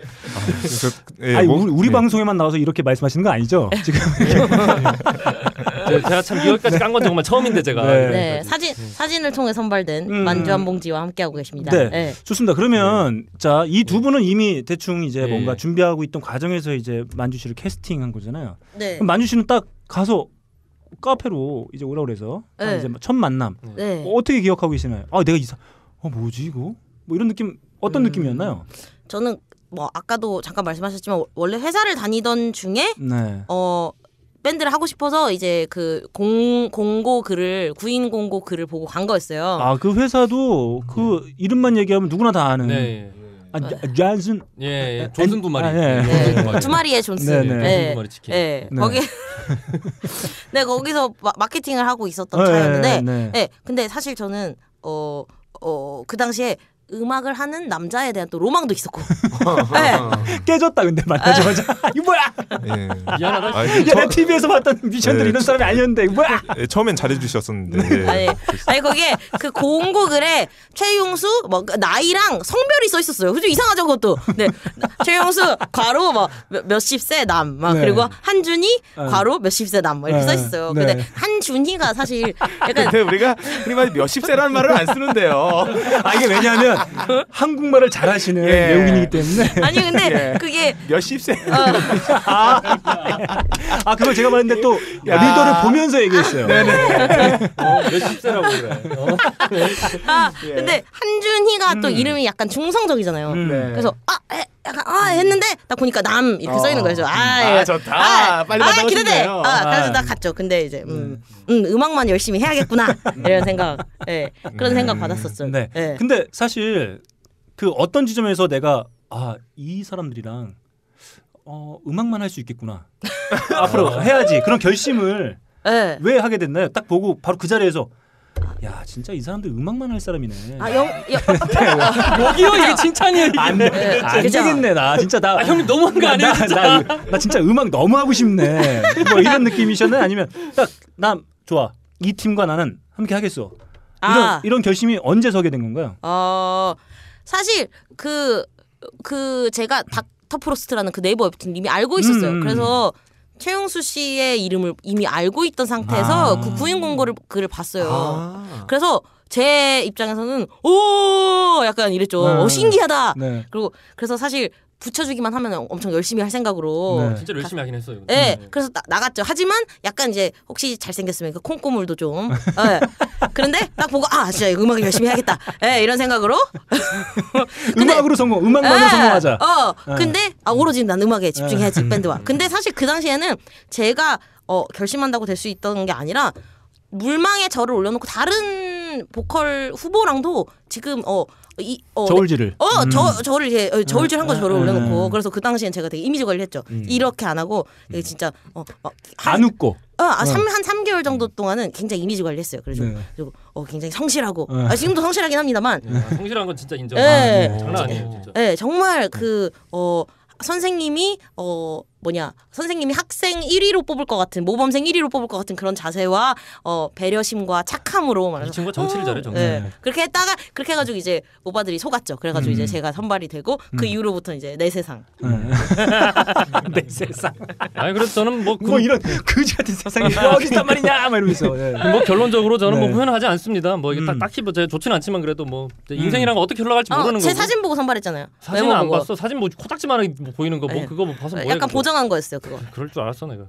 아, 그래서, 예, 아니, 뭐, 우리, 우리 네. 방송에만 나와서 이렇게 말씀하시는 거 아니죠? 지금 제가 참 여기까지 깐 건 정말 처음인데 제가. 네. 네, 사진 사진을 통해 선발된 음. 만주 한 봉지와 함께하고 계십니다. 네, 네. 좋습니다. 그러면 네. 자, 이 두 분은 이미 대충 이제 네. 뭔가 준비하고 있던 과정에서 이제 만주 씨를 캐스팅한 거잖아요. 네. 그럼 만주 씨는 딱 가서 카페로 이제 오라고 그래서 네. 이제 첫 만남 네. 어, 어떻게 기억하고 계시나요? 아, 내가 이사 어 뭐지 이거? 뭐 이런 느낌 어떤 음. 느낌이었나요? 저는 뭐 아까도 잠깐 말씀하셨지만 원래 회사를 다니던 중에 네. 어 밴드를 하고 싶어서 이제 그 공, 공고 글을 구인 공고 글을 보고 간 거였어요. 아, 그 회사도 그 이름만 얘기하면 누구나 다 아는. 네. 아, 존슨. 예, 예. 존슨 두 마리. 아, 예. 네. 두 마리. 두 마리의 존슨. 네, 네. 존슨 네. 두 마리 치킨. 네. 네. 거기 네, 거기서 마, 마케팅을 하고 있었던 네, 차였는데 네. 네. 근데 사실 저는 어, 어, 그 당시에 음악을 하는 남자에 대한 또 로망도 있었고. 네. 깨졌다 근데 만나자마자 이거 뭐야? 예. 미안하다. 아, 야, 내 티비에서 봤던 뮤지션들 네. 이런 사람이 아니었는데 이거 뭐야? 예, 처음엔 잘해주셨었는데. 예. 아니, 아니 거기에 그 공고 글에 최용수 뭐 나이랑 성별이 써 있었어요. 그죠? 이상하죠 그것도. 네, 최용수 괄호 뭐 몇- 몇십 세 남, 막 네. 그리고 한준이 네. 괄호 몇십 세 남, 막 이렇게 네. 써 있어요. 네. 근데 한준이가 사실 약간 근데 우리가 우리만 몇십 세라는 말을 안 쓰는데요. 아, 이게 왜냐하면 한국말을 잘하시는 예. 외국인이기 때문에. 아니 근데 예. 그게 몇십 세. 아, 아, 그걸 제가 봤는데 또 야. 리더를 보면서 얘기했어요. 어, 몇십 세라고 그래. 어? 아 예. 근데 한준이가 또 음. 이름이 약간 중성적이잖아요. 음. 네. 그래서 아 에, 약간 아 했는데 딱 보니까 남 이렇게 써 있는 거예요. 그래서 아, 아, 예. 좋다. 아, 빨리 아, 만나고 기대돼. 싶네요. 아, 그래서 아. 나 갔죠. 근데 이제 음, 음 음악만 열심히 해야겠구나 이런 생각, 예 그런 음. 생각 받았었죠. 네. 예. 근데 사실 그 어떤 지점에서 내가 아, 이 사람들이랑 어, 음악만 할 수 있겠구나. 앞으로 해야지. 그런 결심을 예. 왜 하게 됐나요? 딱 보고 바로 그 자리에서 야, 진짜 이 사람들 음악만 할 사람이네. 아, 영, 영 여기요 이게 칭찬이에요. 이게. 안, 네, 안 그죠? 되겠네. 나 진짜 나 아, 형님 너무한 거 아니에요, 나, 진짜? 나, 나, 나 진짜 음악 너무 하고 싶네. 뭐 이런 느낌이셨나요? 아니면 딱 나 좋아. 이 팀과 나는 함께 하겠어. 이런 아. 이런 결심이 언제 서게 된 건가요? 어 사실 그 그 제가 닥터 프로스트라는 그 네이버 웹툰 이미 알고 있었어요. 음. 그래서 최용수 씨의 이름을 이미 알고 있던 상태에서 아. 그 구인 공고를 글을 봤어요. 아. 그래서 제 입장에서는 오 약간 이랬죠. 네. 어, 신기하다. 네. 그리고 그래서 사실 붙여주기만 하면 엄청 열심히 할 생각으로 네. 진짜 열심히 하긴 했어요. 네, 네. 그래서 나, 나갔죠. 하지만 약간 이제 혹시 잘생겼으면 그 콩고물도 좀 네. 그런데 딱 보고 아 진짜 음악을 열심히 해야겠다 네, 이런 생각으로 근데, 음악으로 성공 음악만으로 네. 성공하자. 어 네. 근데 아 오로지 난 음악에 집중해야지 네. 밴드와. 근데 사실 그 당시에는 제가 어 결심한다고 될 수 있던 게 아니라 물망에 저를 올려놓고 다른 보컬 후보랑도 지금 어 이, 어, 저울질을 어, 음. 저, 저를 이제, 어, 저울질 한 거 저를 올려놓고, 그래서 그 당시엔 제가 되게 이미지 관리를 했죠. 음. 이렇게 안 하고, 되게 진짜, 어, 막. 안 웃고. 어, 아, 삼, 한 삼 개월 정도 동안은 굉장히 이미지 관리를 했어요. 그래서, 네. 그리고, 어, 굉장히 성실하고, 네. 아, 지금도 성실하긴 합니다만. 네, 성실한 건 진짜 인정. 네. 아, 장난 아니에요, 진짜. 네, 정말 그, 어, 선생님이, 어, 뭐냐 선생님이 학생 일 위로 뽑을 것 같은 모범생 일 위로 뽑을 것 같은 그런 자세와 어, 배려심과 착함으로 말해서 이 친구가 정치를 어, 잘해 정치. 네. 그렇게 했다가 그렇게 해가지고 이제 오빠들이 속았죠. 그래가지고 음. 이제 제가 선발이 되고 음. 그 이후로부터 이제 내 세상. 음. 내 세상. 아니 그래서 저는 뭐, 그, 뭐 이런 그지 같은 세상이 어디 있단 말이냐 막 이러면서. 네. 뭐 결론적으로 저는 네. 뭐 후회는 하지 않습니다. 뭐 이게 음. 딱 딱히 뭐 제가 좋지는 않지만 그래도 뭐 인생이란 거 어떻게 흘러갈지 어, 모르는 제 거고. 사진 보고 선발했잖아요. 사진은 안 보고. 봤어. 사진 뭐 코딱지만 보이는 거 뭐 네. 그거 뭐 봐서 뭐해. 약간 보정한 거였어요 그거. 그럴 줄 알았어 내가.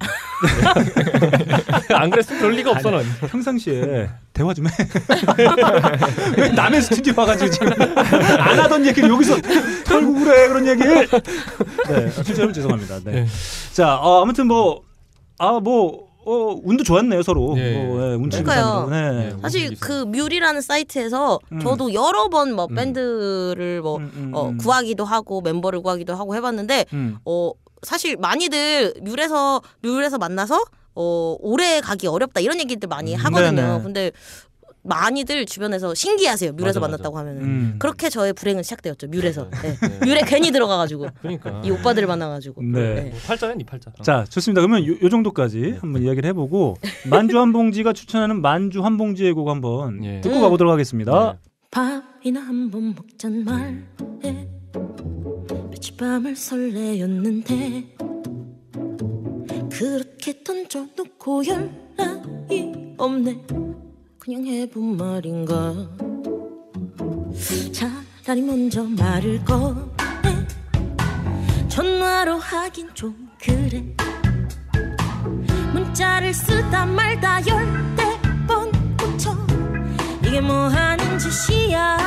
안 그랬으면 그럴 리가 없어. 넌. 평상시에 대화 좀 해. 왜 남의 스튜디오 와가지고 지금 안 하던 얘기를 여기서 털고 그래 그런 얘기를. 네, 실제로 죄송합니다. 네. 네. 자, 어, 아무튼 뭐 아 뭐. 어 운도 좋았네요 서로. 네. 어, 네, 운치 그러니까요. 네. 사실 그 뮤리라는 사이트에서 음. 저도 여러 번 뭐 음. 밴드를 뭐 음, 음, 어, 구하기도 하고 멤버를 구하기도 하고 해봤는데 음. 어 사실 많이들 뮤에서 뮤에서 만나서 어 오래 가기 어렵다 이런 얘기들 많이 하거든요. 네네. 근데 많이들 주변에서 신기하세요. 뮤에서 만났다고 하면은 음. 그렇게 저의 불행은 시작되었죠. 뮤에서 네. 네. 뮤에 괜히 들어가가지고 그러니까. 이 오빠들을 만나가지고 네. 네. 뭐 팔자야 니 팔자. 자 좋습니다. 그러면 요, 요 정도까지 네. 한번 이야기를 해보고 만주 한봉지가 추천하는 만주 한봉지의 곡 한번 네. 듣고 음. 가보도록 하겠습니다. 네. 밥이나 한번 먹잔 말해 며칠 밤을 설레였는데 그렇게 던져놓고 연락이 없네. 그냥 해본 말인가. 차라리 먼저 말을 꺼내. 전화로 하긴 좀 그래. 문자를 쓰다 말다 열대 번 고쳐. 이게 뭐 하는 짓이야.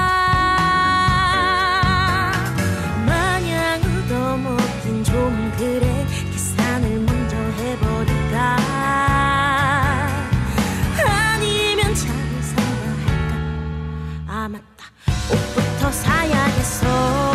마냥 얻어먹긴 좀 그래. 계산을 먼저 해버릴까. 아 맞다 옷부터 사야겠어.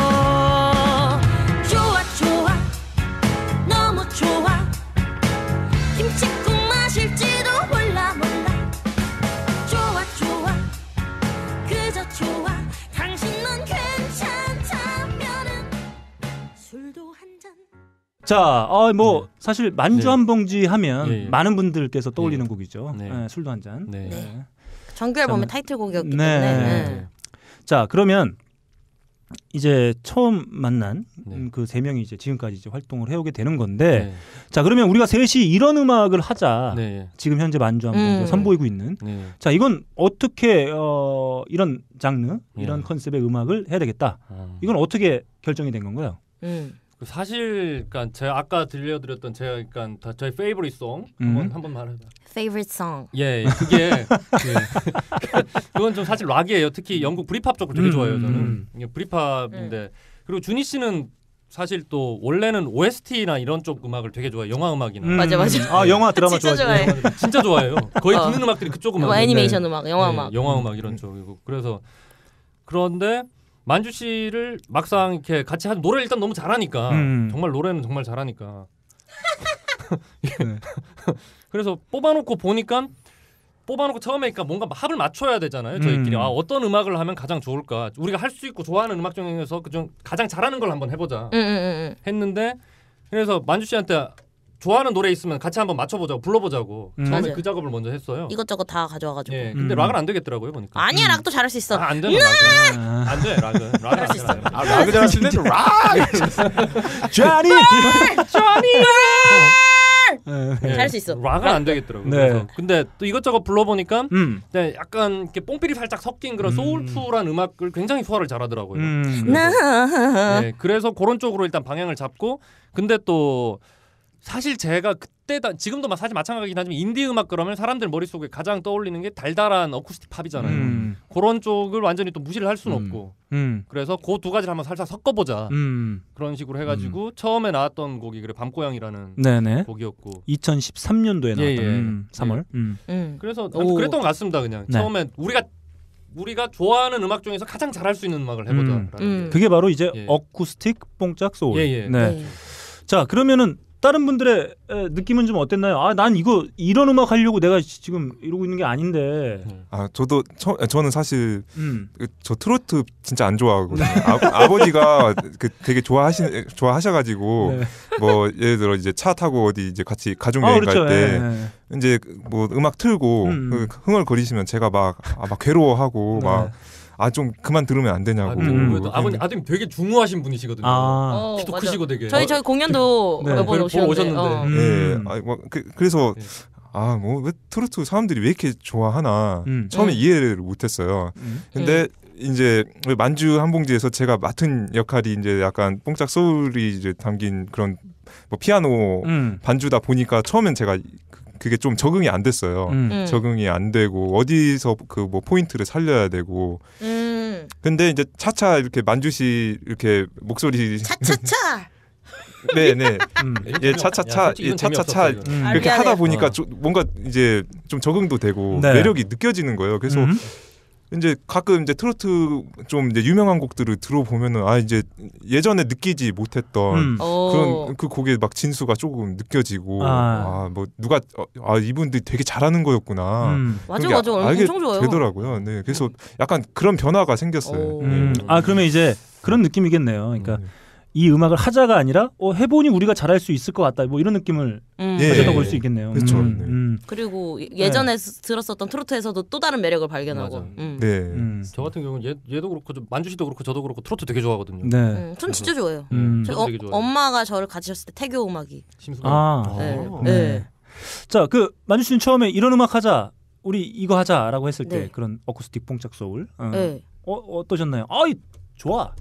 좋아 좋아 너무 좋아. 김치국 마실지도 몰라 몰라. 좋아 좋아 그저 좋아. 당신 넌 괜찮다면은 술도 한잔. 자, 어, 뭐 네. 사실 만주 네. 한봉지 하면 네. 많은 분들께서 떠올리는 네. 곡이죠. 네. 네, 술도 한 잔. 네. 네. 정규 앨범의 타이틀곡이었기 네. 때문에. 네. 자 그러면 이제 처음 만난 네. 그 세 명이 이제 지금까지 이제 활동을 해오게 되는 건데, 네. 자 그러면 우리가 셋이 이런 음악을 하자. 네. 지금 현재 만주 한봉지가 음. 선보이고 있는. 네. 자 이건 어떻게 어, 이런 장르, 이런 네. 컨셉의 음악을 해야 되겠다. 음. 이건 어떻게 결정이 된 건가요? 음. 사실, 그러니까 제가 아까 들려드렸던 제가 그러니까 저희 페이보릿 송 음. 한번 한번 말해봐. Favorite song. 예, 그게 그, 그건 좀 사실 락이에요. 특히 영국 브리팝 쪽을 되게 음. 좋아해요. 저는 이게 브리팝인데 음. 그리고 준희 씨는 사실 또 원래는 오에스티나 이런 쪽 음악을 되게 좋아해요. 영화 음악이나. 음. 맞아 맞아. 아 영화 드라마 진짜 좋아해. 좋아해. 진짜 좋아해요. 거의 어. 듣는 음악들이 그쪽 음악. 뭐 애니메이션 음악, 영화 음악. 네, 영화 음악 이런 쪽이고. 그래서 그런데 만주 씨를 막상 이렇게 같이 한 노래 일단 너무 잘하니까 음. 정말 노래는 정말 잘하니까. 네. 그래서 뽑아놓고 보니까 뽑아놓고 처음에 그러니까 뭔가 합을 맞춰야 되잖아요. 저희끼리 음. 아, 어떤 음악을 하면 가장 좋을까. 우리가 할 수 있고 좋아하는 음악 중에서 그중 가장 잘하는 걸 한번 해보자 음, 음, 음. 했는데 그래서 만주 씨한테 좋아하는 노래 있으면 같이 한번 맞춰보자고 불러보자고 음. 처음에 맞아요. 그 작업을 먼저 했어요. 이것저것 다 가져와가지고. 예, 근데 음. 락은 안 되겠더라고요 보니까. 아니야 락도 잘할 수 있어. 아, 안 돼. 락은 안 돼. 락은 락은 할수 있어. 아, 락을 잘할 수 있는데 락. 쟈니 쟈니 네. 잘할 수 있어. 락은 안 되겠더라고요. 네. 그래서 근데 또 이것저것 불러보니까 음. 네, 약간 이렇게 뽕필이 살짝 섞인 그런 음. 소울풀한 음악을 굉장히 소화를 잘하더라고요. 음. 그래서, 네, 그래서 그런 쪽으로 일단 방향을 잡고 근데 또 사실 제가 그때 다, 지금도 막 사실 마찬가지긴 하지만 인디 음악 그러면 사람들 머릿속에 가장 떠올리는 게 달달한 어쿠스틱 팝이잖아요. 음. 그런 쪽을 완전히 또 무시를 할 수는 음. 없고 음. 그래서 그 두 가지를 한번 살짝 섞어보자 음. 그런 식으로 해가지고 음. 처음에 나왔던 곡이 그래 밤고양이라는 네네. 곡이었고 이천십삼 년도에 나왔던 예, 예. 음, 삼월 예. 음. 음. 그래서 그랬던 것 같습니다. 그냥 네. 처음에 우리가 우리가 좋아하는 음악 중에서 가장 잘할 수 있는 음악을 해보자. 음. 음. 그게 바로 이제 예. 어쿠스틱 뽕짝 소울. 예, 예. 네. 네. 자 그러면은 다른 분들의 느낌은 좀 어땠나요? 아, 난 이거 이런 음악 하려고 내가 지금 이러고 있는 게 아닌데. 아, 저도 처, 저는 사실 음. 저 트로트 진짜 안 좋아하거든요. 아, 아버지가 그 되게 좋아하시 좋아하셔가지고 네. 뭐 예를 들어 이제 차 타고 어디 이제 같이 가족 여행 아, 그렇죠. 갈 때 네. 이제 뭐 음악 틀고 음. 흥얼거리시면 제가 막 아, 막 괴로워하고 네. 막. 아 좀 그만 들으면 안 되냐고. 아, 음. 아버님 아드님 되게 중후하신 분이시거든요. 아. 키도 어, 크시고 되게. 저희 저희 공연도 네. 몇번 오셨는데. 어. 네. 음. 아, 뭐, 그, 그래서 네. 아 뭐 왜 트로트 사람들이 왜 이렇게 좋아하나 음. 처음에 음. 이해를 못했어요. 음. 근데 이제 만주 한봉지에서 제가 맡은 역할이 이제 약간 뽕짝 소울이 이제 담긴 그런 뭐 피아노 음. 반주다 보니까 처음엔 제가 그게 좀 적응이 안 됐어요. 음. 적응이 안 되고 어디서 그 뭐 포인트를 살려야 되고. 음. 근데 이제 차차 이렇게 만주시 이렇게 목소리 차차차. 네네. 음. 예 차차차 예, 차차차 음. 이렇게 하다 보니까 어. 좀 뭔가 이제 좀 적응도 되고 네. 매력이 느껴지는 거예요. 그래서. 음. 이제 가끔 이제 트로트 좀 이제 유명한 곡들을 들어보면은 아 이제 예전에 느끼지 못했던 음. 그런 그 곡의 막 진수가 조금 느껴지고 아 뭐 아, 누가 아 이분들이 되게 잘하는 거였구나. 음. 맞아 맞아 알게 엄청 좋아요. 되더라고요. 네 그래서 약간 그런 변화가 생겼어요. 음. 아 그러면 이제 그런 느낌이겠네요. 그러니까. 음. 이 음악을 하자가 아니라 어, 해보니 우리가 잘할 수 있을 것 같다. 뭐 이런 느낌을 음. 가졌다고 볼 수 있겠네요. 그렇죠. 음. 네. 음. 그리고 예전에 네. 들었었던 트로트에서도 또 다른 매력을 발견하고. 음. 네. 음. 저 같은 경우는 얘, 얘도 그렇고 만주 씨도 그렇고 저도 그렇고 트로트 되게 좋아하거든요. 네. 음, 전 진짜 좋아해요. 음. 어, 되게 좋아해요. 엄마가 저를 가지셨을 때 태교 음악이. 아. 네. 네. 네. 자, 그 만주 씨는 처음에 이런 음악 하자. 우리 이거 하자라고 했을 때 네. 그런 어쿠스틱 뽕짝 소울. 어. 네. 어, 어떠셨나요? 아이 좋아.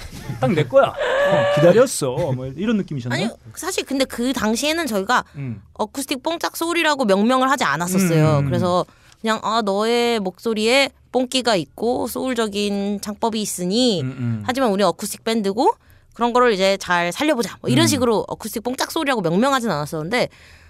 딱 내 거야. 어, 기다렸어. 뭐 이런 느낌이셨나요? 아니 사실 근데 그 당시에는 저희가 음. 어쿠스틱 뽕짝 소울이라고 명명을 하지 않았었어요. 음. 그래서 그냥 아 너의 목소리에 뽕기가 있고 소울적인 창법이 있으니 음, 음. 하지만 우리 어쿠스틱 밴드고 그런 거를 이제 잘 살려보자. 뭐 이런 음. 식으로 어쿠스틱 뽕짝 소울이라고 명명하진 않았었는데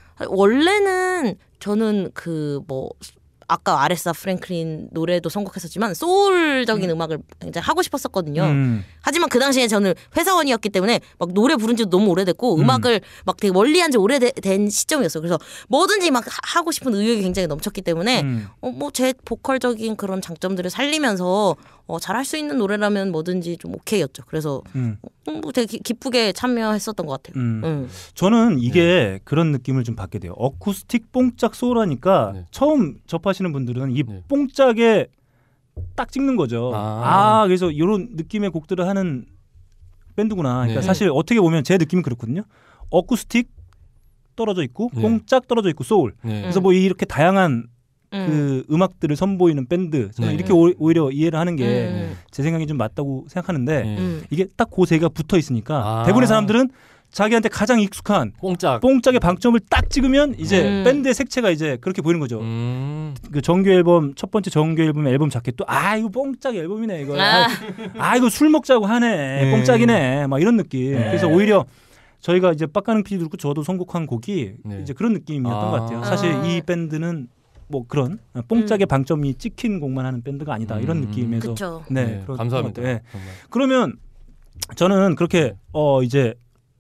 원래는 저는 그 뭐 아까 아레사 프랭클린 노래도 선곡했었지만 소울적인 음. 음악을 굉장히 하고 싶었었거든요. 음. 하지만 그 당시에 저는 회사원이었기 때문에 막 노래 부른 지도 너무 오래됐고 음. 음악을 막 되게 멀리한 지 오래된 시점이었어요. 그래서 뭐든지 막 하고 싶은 의욕이 굉장히 넘쳤기 때문에 음. 어, 뭐 제 보컬적인 그런 장점들을 살리면서 어, 잘할 수 있는 노래라면 뭐든지 좀 오케이였죠. 그래서 음. 어, 뭐 되게 기쁘게 참여했었던 것 같아요. 음. 음. 저는 이게 네. 그런 느낌을 좀 받게 돼요. 어쿠스틱 뽕짝 소울하니까 네. 처음 접하시는 분들은 이 네. 뽕짝에 딱 찍는 거죠. 아, 아 그래서 이런 느낌의 곡들을 하는 밴드구나. 그러니까 네. 사실 어떻게 보면 제 느낌은 그렇거든요. 어쿠스틱 떨어져 있고 네. 뽕짝 떨어져 있고 소울. 네. 그래서 뭐 이렇게 다양한 음. 그 음악들을 선보이는 밴드 저는 네. 이렇게 오, 오히려 이해를 하는 게 제 음. 생각이 좀 맞다고 생각하는데 음. 이게 딱 그 세 개가 붙어 있으니까 아. 대부분의 사람들은 자기한테 가장 익숙한 뽕짝 뽕짝의 방점을 딱 찍으면 이제 음. 밴드의 색채가 이제 그렇게 보이는 거죠. 음. 그 정규 앨범 첫 번째 정규 앨범 앨범 자켓도 아 이거 뽕짝 앨범이네 이거 아, 아 이거 술 먹자고 하네 음. 뽕짝이네 막 이런 느낌. 네. 그래서 오히려 저희가 이제 빡가는 피디도 그렇고 저도 선곡한 곡이 네. 이제 그런 느낌이었던 아. 것 같아요. 사실 아. 이 밴드는 뭐 그런 뽕짝의 음. 방점이 찍힌 곡만 하는 밴드가 아니다 음. 이런 느낌에서 그쵸. 네, 네 감사합니다. 네. 그러면 저는 그렇게 어 이제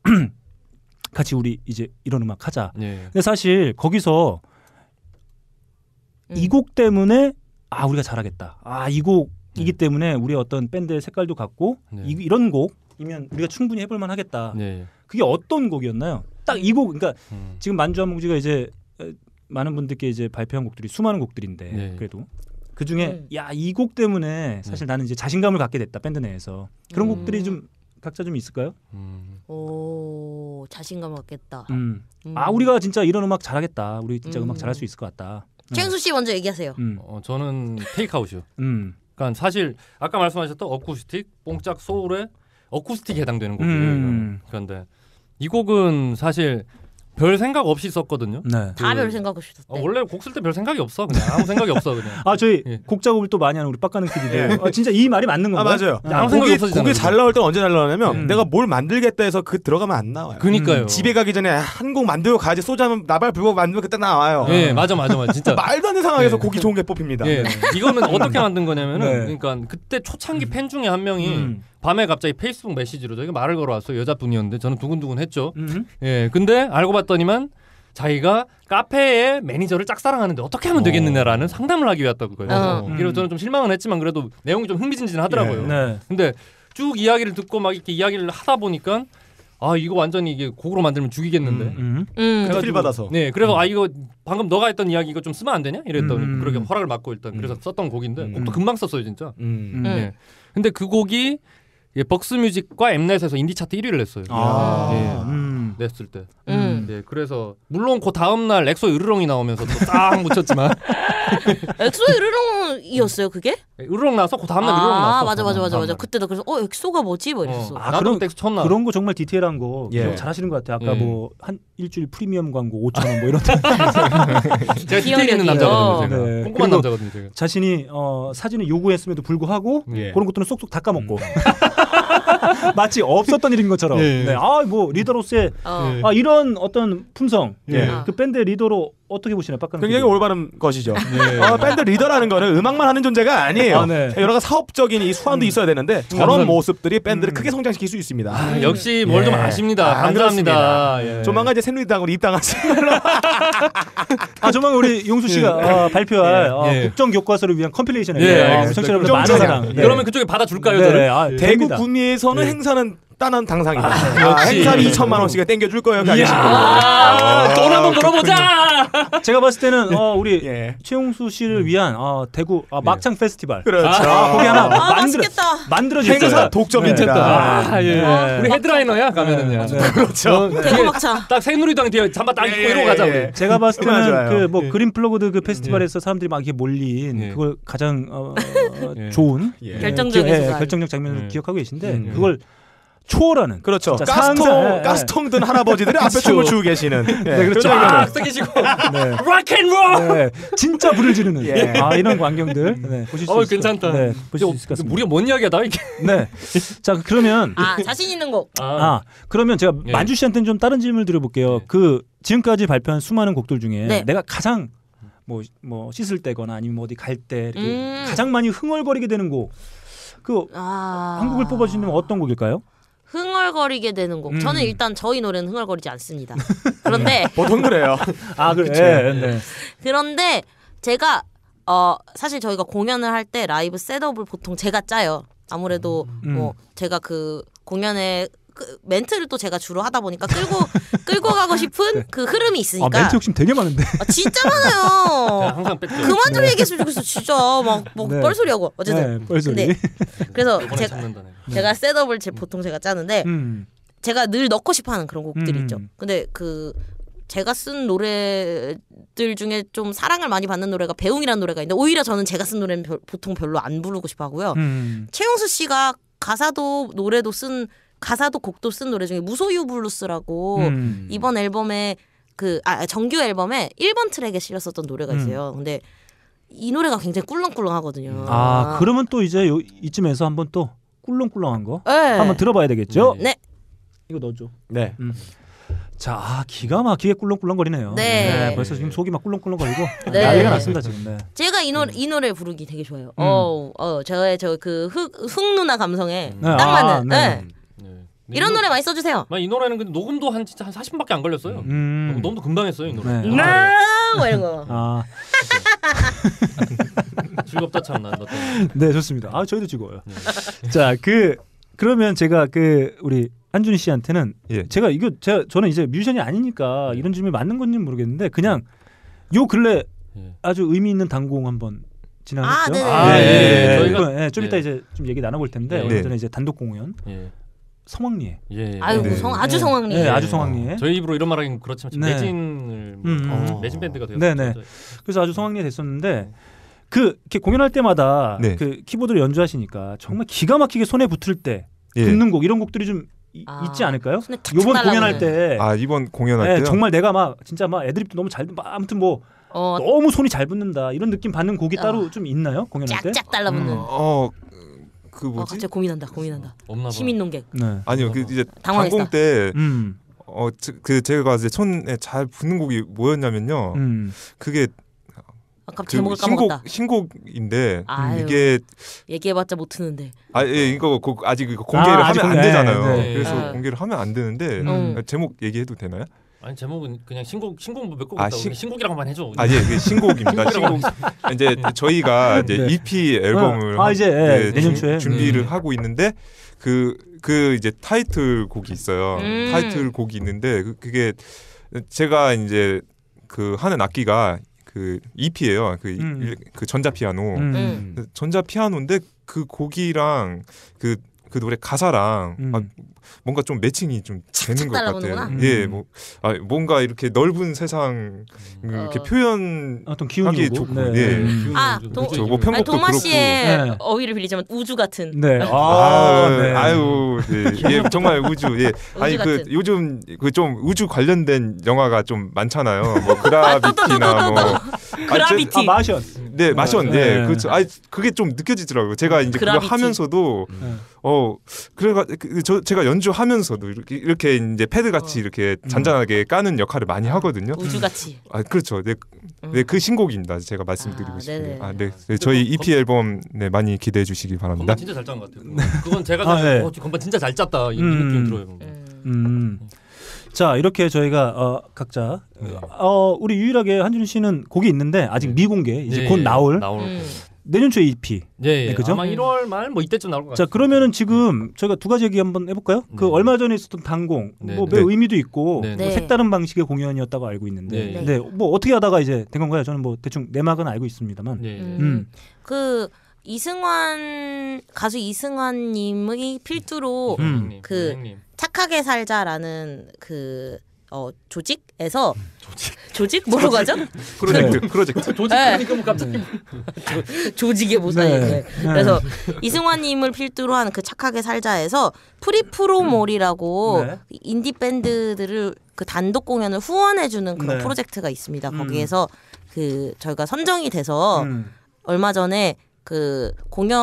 같이 우리 이제 이런 음악 하자. 네. 근데 사실 거기서 음. 이 곡 때문에 아 우리가 잘하겠다. 아 이 곡이기 네. 때문에 우리 어떤 밴드의 색깔도 같고 네. 이, 이런 곡이면 우리가 충분히 해볼 만하겠다. 네. 그게 어떤 곡이었나요? 딱 이 곡 그러니까 음. 지금 만주한몽지가 이제 많은 분들께 이제 발표한 곡들이 수많은 곡들인데 네. 그래도 그 중에 음. 야 이 곡 때문에 사실 네. 나는 이제 자신감을 갖게 됐다 밴드 내에서 그런 음. 곡들이 좀 각자 좀 있을까요? 음. 오 자신감 갖겠다. 음. 음. 아 우리가 진짜 이런 음악 잘하겠다. 우리 진짜 음. 음악 잘할 수 있을 것 같다. 최영수 씨 먼저 얘기하세요. 음. 어, 저는 테이크아웃이요. 음. 그러니까 사실 아까 말씀하셨던 어쿠스틱, 뽕짝 소울의 어쿠스틱에 해당되는 곡이에요. 음. 그런데 이 곡은 사실 별 생각 없이 썼거든요. 네. 그, 다 별 생각 없이 썼대. 어, 원래 곡 쓸 때 별 생각이 없어. 그냥 아무 생각이 없어 그냥. 아 저희 예. 곡 작업을 또 많이 하는 우리 빡가는 피디들. 예. 아, 진짜 이 말이 맞는 건가요? 아 맞아요. 아, 아무 생각이 없어지잖아요. 곡이 잘 나올 때는 언제 잘 나오냐면 음. 내가 뭘 만들겠다 해서 그 들어가면 안 나와요. 그니까요. 음. 집에 가기 전에 한 곡 만들고 가야지 소주 한번 나발 불고 만들면 그때 나와요. 예, 맞아 맞아 맞아. 진짜 말도 안 되는 상황에서 예. 곡이 좋은 게 뽑힙니다. 예. 이거는 어떻게 만든 거냐면은 네. 그러니까 그때 초창기 팬 중에 한 명이 음. 밤에 갑자기 페이스북 메시지로 저희가 말을 걸어왔어요. 여자분이었는데 저는 두근두근했죠. 음. 예, 근데 알고 봤더니만 자기가 카페의 매니저를 짝사랑하는데 어떻게 하면 되겠느냐라는 상담을 하기 위해왔다고 거예요. 어. 음. 그래서 저는 좀 실망은 했지만 그래도 내용이 좀 흥미진진하더라고요. 예. 네. 근데 쭉 이야기를 듣고 막 이렇게 이야기를 하다 보니까 아 이거 완전히 이게 곡으로 만들면 죽이겠는데. 음. 음. 필 받아서. 네, 그래서 음. 아 이거 방금 너가 했던 이야기 이거 좀 쓰면 안 되냐? 이랬더니 음. 그렇게 허락을 받고 일단 그래서 썼던 곡인데 음. 곡도 금방 썼어요 진짜. 음. 네. 근데 그 곡이 예, 벅스뮤직과 엠넷에서 인디 차트 일 위를 냈어요. 아. 네. 음. 냈을 때. 음. 네, 그래서 물론 그 다음 날 엑소의 으르렁이 나오면서 또 딱 묻혔지만 엑소의 으르렁이었어요 그게? 네, 으르렁 나서 그 다음 날 아, 으르렁 나왔어. 맞아 맞아 맞아 맞아. 그때도 그래서 어 엑소가 뭐지? 뭐 이랬어. 어. 아, 그런 엑소 처음 나. 그런 거 정말 디테일한 거 예. 잘하시는 것 같아요. 아까 예. 뭐 한 일주일 프리미엄 광고 오천 원 뭐 이런. 제가 디테일 있는 남자거든요. 제가. 네. 꼼꼼한 남자거든요. 제가. 자신이 어, 사진을 요구했음에도 불구하고 예. 그런 것들은 쏙쏙 다 까먹고. 마치 없었던 일인 것처럼. 예. 네. 아, 뭐 리더로서의 어. 아, 이런 어떤 품성, 예. 그 밴드의 리더로 어떻게 보시나요, 빡가는? 굉장히 올바른 것이죠. 네. 어, 밴드 리더라는 거는 음악만 하는 존재가 아니에요. 아, 네. 여러 가지 사업적인 이 수완도 음. 있어야 되는데 저런 음. 모습들이 밴드를 음. 크게 성장시킬 수 있습니다. 아, 역시 뭘 좀 예. 아십니다. 아, 감사합니다. 예. 조만간 이제 새누리당으로 입당하시. 아, 조만간 우리 용수 씨가 예. 어, 발표할 예. 어, 국정 교과서를 위한 컴필레이션을 예. 어, 청취자 여러분들 많은 사랑. 네. 그러면 그쪽에 받아줄까요, 네. 저를? 아, 대구 구미에서는 네. 행사는 따는 당상이다. 아, 아, 행사비 이천만 원씩에 땡겨줄 거예요. 아, 돈 한번 벌어보자. 제가 봤을 때는 어, 우리 예. 최용수 씨를 위한 어, 대구 어, 막창 예. 페스티벌. 그렇죠. 아, 거기 하나 아, 만들어 만들어질 행사 독점입니다. 아, 예. 아, 우리 헤드라이너야 가면은요. 네. 네. 그렇죠. 네. 대구 막창. 딱 새누리당 뒤에 잠바 딱 입고 예, 이러고 가자. 예. 제가 봤을 때는 그 뭐 예. 그린 플러그드 그 페스티벌에서 사람들이 막 이렇게 몰린 예. 그걸 가장 어, 예. 좋은 예. 결정적 예, 결정적 장면을 예. 기억하고 계신데 음. 그걸 초월하는 그렇죠. 가스통 가스통 든 할아버지들이 앞에 춤을 추고 계시는 네, 네 그렇죠. 쫙 쓰기시고 락앤롤 네, 진짜 불을 지르는 예. 아 이런 광경들 네, 보실 수 어, 있을 괜찮다. 네, 보실 수 있을 것 같습니다. 우리가 뭔 이야기하다 이게. 네. 자 그러면 아 자신 있는 곡. 아, 아 그러면 제가 예. 만주 씨한테는 좀 다른 질문을 드려볼게요. 예. 그 지금까지 발표한 수많은 곡들 중에 네. 내가 가장 뭐, 뭐 씻을 때거나 아니면 뭐 어디 갈 때 음. 가장 많이 흥얼거리게 되는 곡. 그 아. 한 곡을 뽑아주시면 어떤 곡일까요? 흥얼거리게 되는 곡. 음. 저는 일단 저희 노래는 흥얼거리지 않습니다. 그런데 보통 그래요. 아 그렇죠. 네, 네. 그런데 제가 어 사실 저희가 공연을 할 때 라이브 셋업을 보통 제가 짜요. 아무래도 음. 뭐 제가 그 공연에 그 멘트를 또 제가 주로 하다 보니까 끌고 끌고 가고 싶은 그 흐름이 있으니까. 아, 멘트 욕심 되게 많은데. 아, 진짜 많아요. 항상 뺐죠. 그만 좀 네. 얘기했으면 좋겠어. 진짜 막뭐 네. 뻘소리하고 어쨌든. 네, 뻘소리. 근데 그래서 제가 제가 셋업을 제 보통 제가 짜는데 음. 제가 늘 넣고 싶어하는 그런 곡들이 음. 있죠. 근데 그 제가 쓴 노래들 중에 좀 사랑을 많이 받는 노래가 배웅이라는 노래가 있는데 오히려 저는 제가 쓴 노래는 별, 보통 별로 안 부르고 싶어하고요. 음. 최용수 씨가 가사도 노래도 쓴 가사도 곡도 쓴 노래 중에 무소유 블루스라고 음. 이번 앨범에 그 아 정규 앨범에 일 번 트랙에 실렸었던 노래가 있어요. 음. 근데 이 노래가 굉장히 꿀렁꿀렁하거든요. 아, 그러면 또 이제 요, 이쯤에서 한번 또 꿀렁꿀렁한 거 네. 한번 들어봐야 되겠죠? 네. 이거 넣어줘. 네. 음. 자, 아, 기가 막히게 꿀렁꿀렁거리네요. 네. 네. 벌써 지금 속이 막 꿀렁꿀렁거리고 네. 난리가 났습니다 지금. 네. 제가 이 노래 이 노래 부르기 되게 좋아요. 음. 어, 어, 제가 저 그 흑 흑 누나 감성에 네. 딱 맞는. 아, 네. 네. 이런 노래 많이 써주세요. 이 노래는 근데 녹음도 한 진짜 한 사십 분밖에 안 걸렸어요. 음. 녹음도 금방 했어요 이 노래. 네. 아, 뭐 이런 거. 아. 즐겁다 참나. 네 좋습니다. 아 저희도 즐거워요. 네. 자 그 그러면 제가 그 우리 한준희 씨한테는 예. 제가 이거 제가 저는 이제 뮤지션이 아니니까 이런 질문이 맞는 건지는 모르겠는데 그냥 요 근래 예. 아주 의미 있는 단공 한번 진행했죠. 아, 아, 예. 예. 저희가 예. 좀 이따 예. 이제 좀 얘기 나눠볼 텐데 예. 얼마 전에 이제 단독 공연. 예. 성황리에. 예. 아유 네. 성, 아주 성황리에. 네, 아주 성황리에. 저희 입으로 이런 말하기는 그렇지만 네. 매진을 뭐, 음, 어, 매진 밴드가 되었죠. 네네. 그래서 아주 성황리에 됐었는데 그 이렇게 공연할 때마다 네. 그 키보드를 연주하시니까 정말 기가 막히게 손에 붙을 때 예. 붙는 곡 이런 곡들이 좀 이, 아, 있지 않을까요? 이번 공연할 때. 아 이번 공연할 네, 때요? 정말 내가 막 진짜 막 애드립도 너무 잘, 막 아무튼 뭐 어, 너무 손이 잘 붙는다 이런 느낌 받는 곡이 어, 따로 좀 있나요? 공연할 때? 짝짝 달라붙는. 음. 어. 그 뭐지? 어, 갑자기 고민한다, 고민한다. 시민 농객. 네. 아니요, 그 이제 당공 때, 음. 어, 그 제가 이제 손에 잘 붙는 곡이 뭐였냐면요. 음. 그게 아까 제목을 까먹었다. 신곡 신곡인데 아유, 이게 얘기해봤자 못 트는데. 아, 예, 이거 아직 이거 공개를 아, 하면 아직, 안 되잖아요. 네, 네. 그래서 네. 공개를 하면 안 되는데 음. 제목 얘기해도 되나요? 아니 제목은 그냥 신곡 신곡 몇 곡 있다고 아, 신... 신곡이라고만 해줘. 아 예, 그 신곡입니다. 신곡 이제 저희가 이제 네. 이피 앨범을 아, 이제 네, 내년 초에 준비를 네. 하고 있는데 그 그 이제 타이틀 곡이 있어요. 음. 타이틀 곡이 있는데 그, 그게 제가 이제 그 하는 악기가 그 이피예요. 그, 음. 그 전자 피아노. 음. 전자 피아노인데 그 곡이랑 그 그 노래 가사랑 음. 아, 뭔가 좀 매칭이 좀 되는 것 같아요. 음. 예, 뭐 아, 뭔가 이렇게 넓은 세상 음. 이렇게 어. 표현하기 좋고, 네. 예. 음. 아, 도, 그렇죠. 뭐 편곡도 도마 씨의 네. 어휘를 빌리자면 우주 같은. 네. 아, 아 네. 아유, 예. 예, 정말 우주. 예. 우주 아니 같은. 그 요즘 그 좀 우주 관련된 영화가 좀 많잖아요. 뭐 그라비티나 뭐 그라비티. 아, 마션. 네, 마션. 네, 네. 그렇죠. 아, 그게 좀 느껴지더라고요. 제가 이제 그라비티. 그거 하면서도 네. 어 그래가 저 제가 연주하면서도 이렇게, 이렇게 이제 패드 같이 어. 이렇게 잔잔하게 까는 역할을 많이 하거든요. 우주같이. 아 그렇죠. 네, 음. 네, 그 신곡입니다. 제가 말씀드리고 아, 싶어요. 아, 네. 네, 저희 이피 앨범 네 많이 기대해 주시기 바랍니다. 건반 진짜 잘 짠 것 같아요. 그건 제가 아, 네. 어, 건반 진짜 잘 짰다 이 음. 느낌 들어요. 음. 음. 자 이렇게 저희가 어, 각자 네. 어, 우리 유일하게 한준희 씨는 곡이 있는데 아직 네. 미공개 이제 네. 곧 나올. 나올. 음. 내년 초에 이피. 네, 네, 그죠? 아마 일월 말 뭐 이때쯤 나올 것 같아요. 자, 그러면은 지금 저희가 두 가지 얘기 한번 해볼까요? 네. 그 얼마 전에 있었던 당공, 네, 뭐 매우 네. 의미도 있고 네. 뭐 색다른 방식의 공연이었다고 알고 있는데, 네. 네, 뭐 어떻게 하다가 이제 된 건가요? 저는 뭐 대충 내막은 알고 있습니다만. 네. 음. 음. 그 이승환 가수 이승환님의 필두로 음. 그 음. 착하게 살자라는 그 어, 조직에서 조직 조직 뭐라고 하죠? 프로젝트 프로젝트 조직 하니까 뭐 갑자기 네. 조직의 모사이크. 네. 네. 그래서 이승환님을 필두로 한 그 착하게 살자에서 프리프로몰이라고 네. 인디 밴드들을 그 단독 공연을 후원해주는 그런 네. 프로젝트가 있습니다. 음. 거기에서 그 저희가 선정이 돼서 음. 얼마 전에 그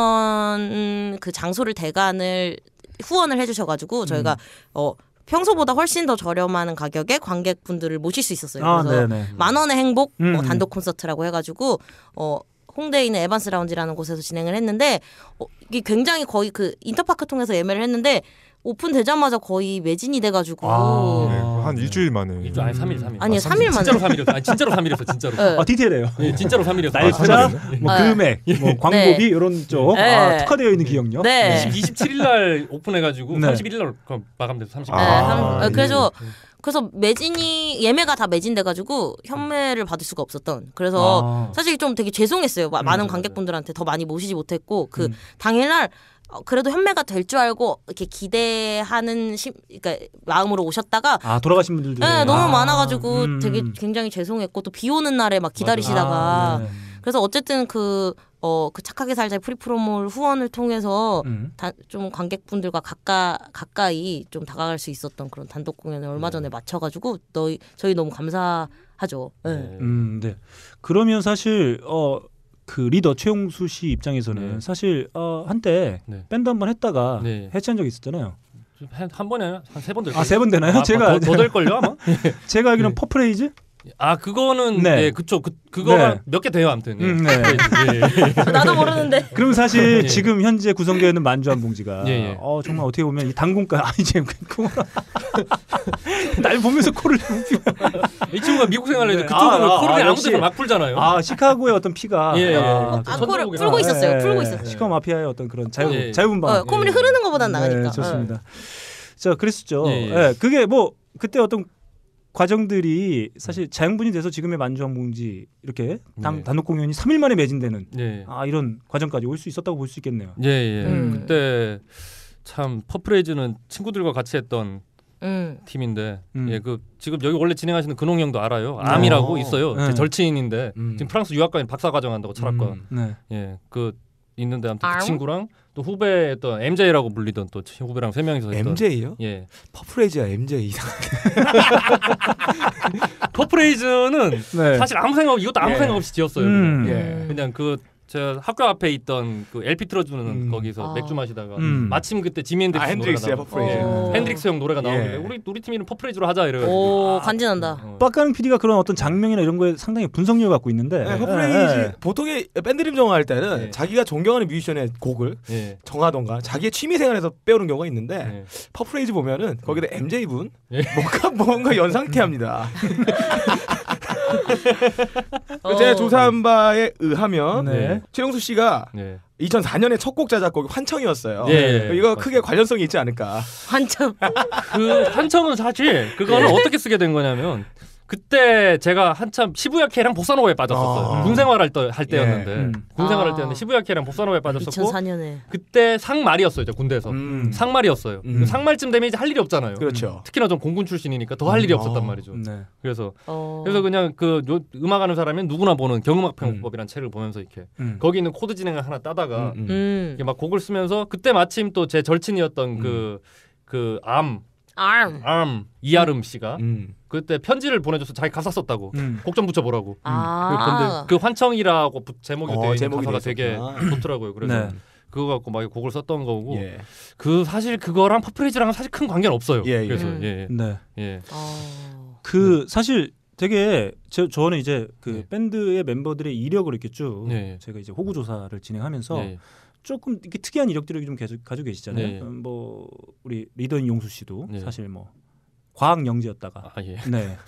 공연 그 장소를 대관을 후원을 해주셔가지고 저희가 음. 어. 평소보다 훨씬 더 저렴한 가격에 관객분들을 모실 수 있었어요. 아, 그래서 네네. 만 원의 행복 음. 어, 단독 콘서트라고 해가지고 어, 홍대에 있는 에반스 라운지라는 곳에서 진행을 했는데 어, 이게 굉장히 거의 그 인터파크 통해서 예매를 했는데 오픈되자마자 거의 매진이 돼가지고 아, 네, 한 일주일 만에 일주일 아니 삼 일 삼 일 아니 삼 일 만에 진짜로 삼 일이었어. 아니 진짜로 삼 일이었어 진짜로. 네. 아 디테일해요. 네, 진짜로 삼 일이었어. 날짜, 뭐 네. 금액, 뭐 광고비 네. 이런 쪽 네. 아, 특화되어 있는 기억력. 네. 이십칠 일 날 오픈해가지고 네. 삼십일 일 날 마감돼서 삼십 일. 네. 아, 아, 그래서 그래서 매진이 예매가 다 매진돼가지고 현매를 받을 수가 없었던. 그래서 아. 사실 좀 되게 죄송했어요. 음, 많은 관객분들한테 더 많이 모시지 못했고 그 음. 당일날. 어, 그래도 현매가 될 줄 알고 이렇게 기대하는 심, 그러니까 마음으로 오셨다가 아 돌아가신 분들도 네, 너무 아, 많아가지고 음. 되게 굉장히 죄송했고 또 비 오는 날에 막 기다리시다가 아, 네. 그래서 어쨌든 그 어, 그 착하게 살자 프리프로몰 후원을 통해서 음. 다, 좀 관객분들과 가까, 가까이 좀 다가갈 수 있었던 그런 단독 공연을 얼마 전에 마쳐가지고 너희 저희 너무 감사하죠. 네. 음, 네. 그러면 사실 어. 그 리더 최용수 씨 입장에서는 네. 사실 어, 한때 네. 밴드 한번 했다가 네. 해체한 적이 있었잖아요. 한, 한 번에 한 세 번 될 거예요. 아, 세 번 되나요? 아, 제가 더 될 걸요 아마. 제가 알기로는 네. 퍼프레이즈? 아 그거는 네, 네 그쵸 그 그거가 네. 몇 개 돼요 아무튼. 음, 네. 네. 나도 모르는데. 그럼 사실 네. 지금 현재 구성되어 있는 만주한 봉지가 네, 네. 어 정말 어떻게 보면 이 당분간 아 이제 날 보면서 코를 이 친구가 미국 생활을 해도 네. 그쪽은 아, 코를 아, 아무 데나 막 풀잖아요. 아 시카고의 어떤 피가 예, 예. 아, 아 코를 풀고 있었어요. 네. 풀고 있었어요. 시카고 마피아의 어떤 그런 자유 네. 자유분방. 어, 콧물이 흐르는 것보단 나으니까. 네, 좋습니다. 어. 자 그랬었죠. 예, 예. 네, 그게 뭐 그때 어떤 과정들이 사실 자양분이 돼서 지금의 만주한봉지 이렇게 당, 네. 단독 공연이 삼 일 만에 매진되는 네. 아 이런 과정까지 올 수 있었다고 볼 수 있겠네요. 예, 예. 음. 그때 참 퍼프레이즈는 친구들과 같이 했던 음. 팀인데 음. 예, 그 지금 여기 원래 진행하시는 근홍 형도 알아요. 암이라고 오. 있어요. 네. 제 절친인데 음. 지금 프랑스 유학과 박사과정 한다고 철학과. 음. 네. 예, 그 있는데 아무튼 그 친구랑 또 후배였던 엠제이라고 불리던 또 후배랑 세 명이서 했던 엠제이요? 예. 퍼프레이즈야 엠제이 이상하게. 퍼프레이즈는 네. 사실 아무 생각 이것도 아무 예. 생각 없이 지었어요. 음. 그냥. 예. 그냥 그 저 학교 앞에 있던 그 엘피 틀어주는 음. 거기서 아. 맥주 마시다가 음. 마침 그때 지미 핸드릭스 아, 노래가 나오고 퍼프레이즈. 핸드릭스 형 노래가 나오길래 예. 우리 우리 팀 이름 퍼프레이즈로 하자 이래가지고 오 간지난다. 어. 빡가는 피디가 그런 어떤 장면이나 이런 거에 상당히 분석력을 갖고 있는데 네, 퍼프레이즈 네. 보통의 밴드 이름 정할 때는 네. 자기가 존경하는 뮤지션의 곡을 네. 정하던가 자기의 취미생활에서 빼오는 경우가 있는데 네. 퍼프레이즈 보면은 거기다 엠제이 분 네. 뭔가 뭔가 연상케합니다. 제 조사한 바에 의하면 네. 최용수 씨가 네. 이천사 년에 첫 곡 자작곡이 환청이었어요. 네. 이거 맞습니다. 크게 관련성이 있지 않을까. 환청. 그 환청은 사실 그거는 네. 어떻게 쓰게 된 거냐면 그때 제가 한참 시부야케랑 보사노바에 빠졌었어요. 아. 군생활 할, 때, 할 때였는데 예. 음. 군생활 할 때였는데 시부야케랑 보사노바에 빠졌었고 이천사 년에 그때 상말이었어요. 이제 군대에서 음. 상말이었어요. 음. 상말쯤 되면 이제 할 일이 없잖아요. 그렇죠. 특히나 전 공군 출신이니까 더 할 일이 음. 없었단 말이죠. 네. 그래서 어. 그래서 그냥 그 요, 음악하는 사람은 누구나 보는 경음악평법이라는 음. 책을 보면서 이렇게 음. 거기 있는 코드 진행을 하나 따다가 음. 음. 이렇게 막 곡을 쓰면서 그때 마침 또 제 절친이었던 그 그 암 암. 암 이아름 씨가 음. 그때 편지를 보내줘서 자기 가사 썼다고 음. 곡 좀 붙여보라고. 아. 음. 그 환청이라고 제목이 어, 되어 있는 가사가 되게 좋더라고요. 그래서 네. 그거 갖고 막 곡을 썼던 거고 예. 그 사실 그거랑 퍼프레이즈랑은 사실 큰 관계는 없어요. 예, 예. 그래서 음. 예. 네. 예. 어. 그 사실 되게 저, 저는 이제 그 네. 밴드의 멤버들의 이력을 이렇게 쭉 네. 제가 이제 호구 조사를 진행하면서 네. 조금 이렇게 특이한 이력들을 좀 계속 가지고 계시잖아요. 네. 음, 뭐 우리 리더인 용수 씨도 네. 사실 뭐 과학 영재였다가 아, 예. 네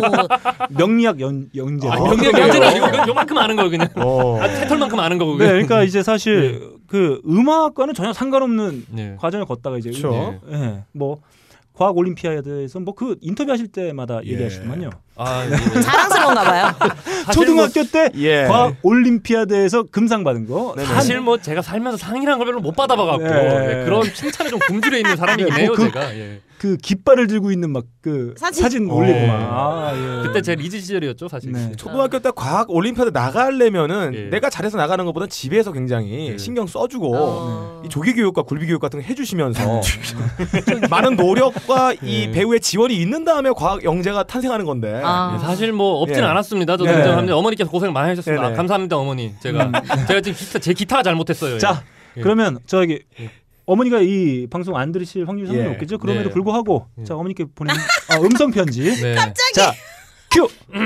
명리학 연 영재 아, 명리학 영재는 아니고 요만큼 아는 거 그냥 아, 태털만큼 아는 거고. 네, 그러니까 이제 사실 네. 그 음악과는 전혀 상관없는 네. 과정을 걷다가 이제 그렇죠. 네. 네. 뭐 과학 올림피아드에서 뭐 그 인터뷰하실 때마다 예. 얘기하시더만요. 아, 예. 자랑스러운가 봐요. 초등학교 때 예. 과학 올림피아드에서 금상 받은 거. 네네. 사실 뭐 제가 살면서 상이라는 걸 별로 못 받아봐갖고 네. 네. 그런 칭찬에 좀 굶주려 있는 사람이긴 해요. 뭐 그, 제가. 예. 그 깃발을 들고 있는 막 그 사진, 사진 올리고 막. 아, 예. 그때 제 리즈 시절이었죠 사실. 네. 초등학교 때 과학 올림피아드 나가려면은 예. 내가 잘해서 나가는 것보다 집에서 굉장히 예. 신경 써주고 어. 이 조기 교육과 굴비 교육 같은 거 해주시면서 많은 노력과 이 예. 배우의 지원이 있는 다음에 과학 영재가 탄생하는 건데. 아. 예. 사실 뭐 없진 예. 않았습니다. 저도 네. 인정합니다. 어머니께서 고생 많이 하셨습니다. 아, 감사합니다 어머니. 제가 음. 제가 지금 기타, 제 기타가 잘못했어요. 자 예. 그러면 저기. 예. 어머니가 이 방송 안 들으실 확률이 상당히 예. 높겠죠. 그럼에도 네. 불구하고 예. 자 어머니께 보낸 아, 음성 편지. 네. 갑자기. 자 큐.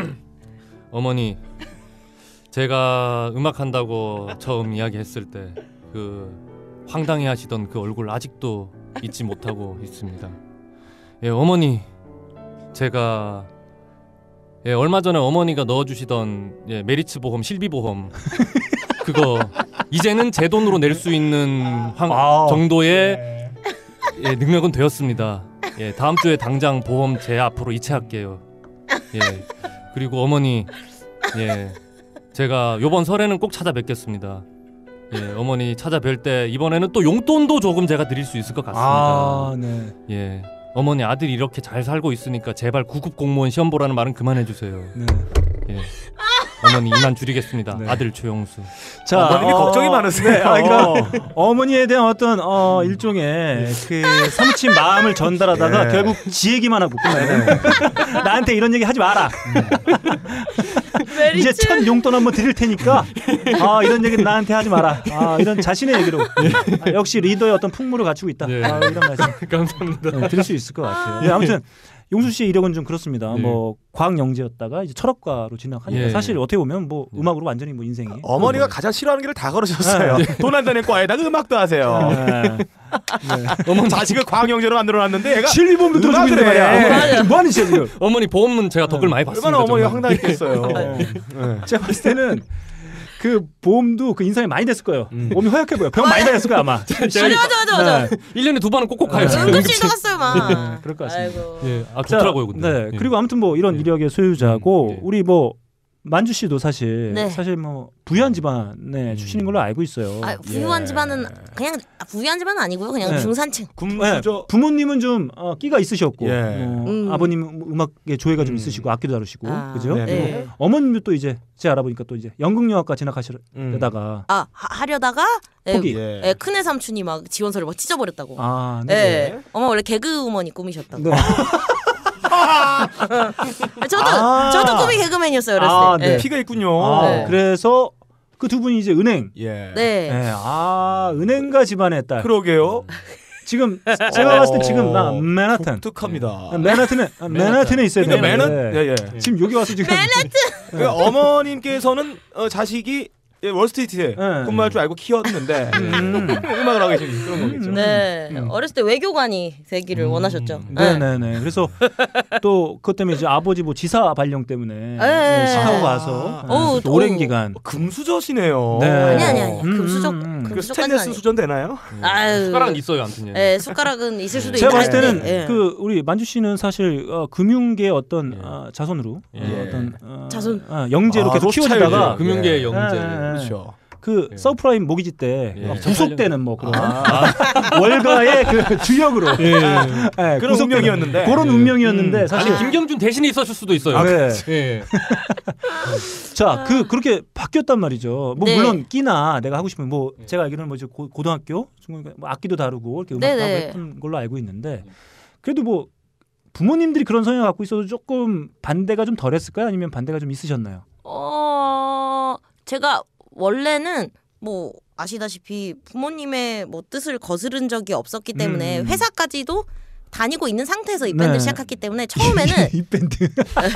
어머니, 제가 음악 한다고 처음 이야기했을 때 그 황당해하시던 그 얼굴 아직도 잊지 못하고 있습니다. 예, 어머니, 제가 예, 얼마 전에 어머니가 넣어주시던 예, 메리츠 보험, 실비 보험 그거. 이제는 제 돈으로 낼 수 있는 황, 정도의 예, 능력은 되었습니다. 예, 다음 주에 당장 보험 제 앞으로 이체할게요. 예, 그리고 어머니, 예, 제가 요번 설에는 꼭 찾아뵙겠습니다. 예, 어머니 찾아뵐 때 이번에는 또 용돈도 조금 제가 드릴 수 있을 것 같습니다. 아, 네. 예, 어머니 아들이 이렇게 잘 살고 있으니까 제발 구급 공무원 시험 보라는 말은 그만해 주세요. 네. 예. 어머니 이만 줄이겠습니다. 네. 아들 최용수. 자, 어머님이 어, 걱정이 많으세요. 네, 아, 그러니까 어머니에 대한 어떤 어, 일종의 그 사무친 마음을 전달하다가 예. 결국 지 얘기만 하고 끝나요. 나한테 이런 얘기 하지 마라. 이제 첫 용돈 한번 드릴 테니까 아, 이런 얘기는 나한테 하지 마라. 아, 이런 자신의 얘기로 아, 역시 리더의 어떤 풍물을 갖추고 있다. 네. 아, 이런 말씀 감사합니다. 네, 드릴 수 있을 것 같아요. 네, 아무튼. 용수 씨의 이력은 좀 그렇습니다. 네. 뭐 과학 영재였다가 이제 철학과로 진학하니까 예. 사실 어떻게 보면 뭐 음악으로 완전히 뭐 인생이 어머니가 가장 싫어하는 길을 다 걸으셨어요. 네. 돈 안 되는 과에다가 음악도 하세요. 네. 네. 어머니 자식을 과학 영재로 만들어놨는데 애가 실비보험도 들어주고 있는 말이야. 뭐 하는 짓이야 지금? 어머니 보험은 제가 덕을 많이 봤습니다. 얼마나 어머니가 황당했겠어요. 네. 제가 봤을 때는 그 보험도 그 인상이 많이 됐을 거예요. 음. 몸이 허약해 보여. 병 많이 다녔을 거야 아마. 맞아 맞아 맞아. 네. 일 년에 두 번은 꼭꼭 가요. 응급실도 갔어요 막. 네. 그럴 것 같습니다. 아이고. 예, 아 좋더라고요. 근데. 네. 예. 그리고 아무튼 뭐 이런 예. 이력의 소유자고 예. 우리 뭐 만주 씨도 사실 네. 사실 뭐 부유한 집안의 출신인 걸로 알고 있어요. 아, 부유한 예. 집안은 그냥 부유한 집안은 아니고요. 그냥 네. 중산층. 네. 부모님은 좀 어, 끼가 있으셨고 예. 어, 음. 아버님은 음악에 조예가 좀 있으시고 악기도 다루시고 아. 그죠? 네. 네. 어머님도 또 이제 제가 알아보니까 또 이제 연극영화과 진학하시려다가 음. 아 하, 하려다가 포기. 예. 예, 큰애 삼촌이 막 지원서를 막 찢어버렸다고. 아, 네. 예. 어머 원래 개그우먼이 꿈이셨다고. 네. 저도 아~ 저도 꿈이 개그맨이었어요. 어렸을 때. 아, 네. 네. 피가 있군요. 아, 네. 그래서 그 두 분이 이제 은행. 예. 네. 네. 아 은행가 집안의 딸. 그러게요. 지금 제가 봤을 때 지금 나 맨하탄. 독특합니다. 맨하탄에 맨하탄에 있어야 되는데. 맨하 예, 예. 지금 여기 와서 지금. 맨하탄. 그 어머님께서는 어, 자식이 예, 월스트리트에 네. 근무할 줄 알고 키웠는데 음. 음악을 하고 계신 그런 거겠죠. 네, 음. 어렸을 때 외교관이 되기를 음. 원하셨죠. 네, 네, 네. 그래서 또 그것 때문에 이제 아버지 뭐 지사 발령 때문에 네, 시카고 가서 아. 네, 오랜 기간 금수저시네요. 네. 아니 아니 아니 금수저. 음. 그 스테인레스 수전 되나요? 아유. 숟가락은 있어요, 아무튼. 네, 숟가락은 있을 수도 있다. 제가 있다. 봤을 때는 네. 그 우리 만주 씨는 사실 어, 금융계 어떤 네. 어, 자손으로 예. 어, 어떤 어, 자손 어, 영재로 아, 계속 키워지다가 금융계 영재. 네. 그렇죠. 그 예. 서프라임 모기지 때 예. 구속되는 뭐 그런 아. 월가의 그 주역으로 예. 예. 그런 운명이었는데 그런 예. 운명이었는데 음. 사실 아니, 김경준 대신에 있었을 수도 있어요. 아, 네. 예. 자, 그 그렇게 바뀌었단 말이죠. 뭐 네. 물론 끼나 내가 하고 싶으면 뭐 제가 알기로는 뭐 고, 고등학교, 중고등학교 뭐 악기도 다루고 이렇게 음악도 하고 했던 걸로 알고 있는데 그래도 뭐 부모님들이 그런 성향을 갖고 있어도 조금 반대가 좀 덜했을까요? 아니면 반대가 좀 있으셨나요? 어, 제가 원래는 뭐 아시다시피 부모님의 뭐 뜻을 거스른 적이 없었기 때문에 음. 회사까지도 다니고 있는 상태에서 이 밴드를 네. 시작했기 때문에 처음에는 이 밴드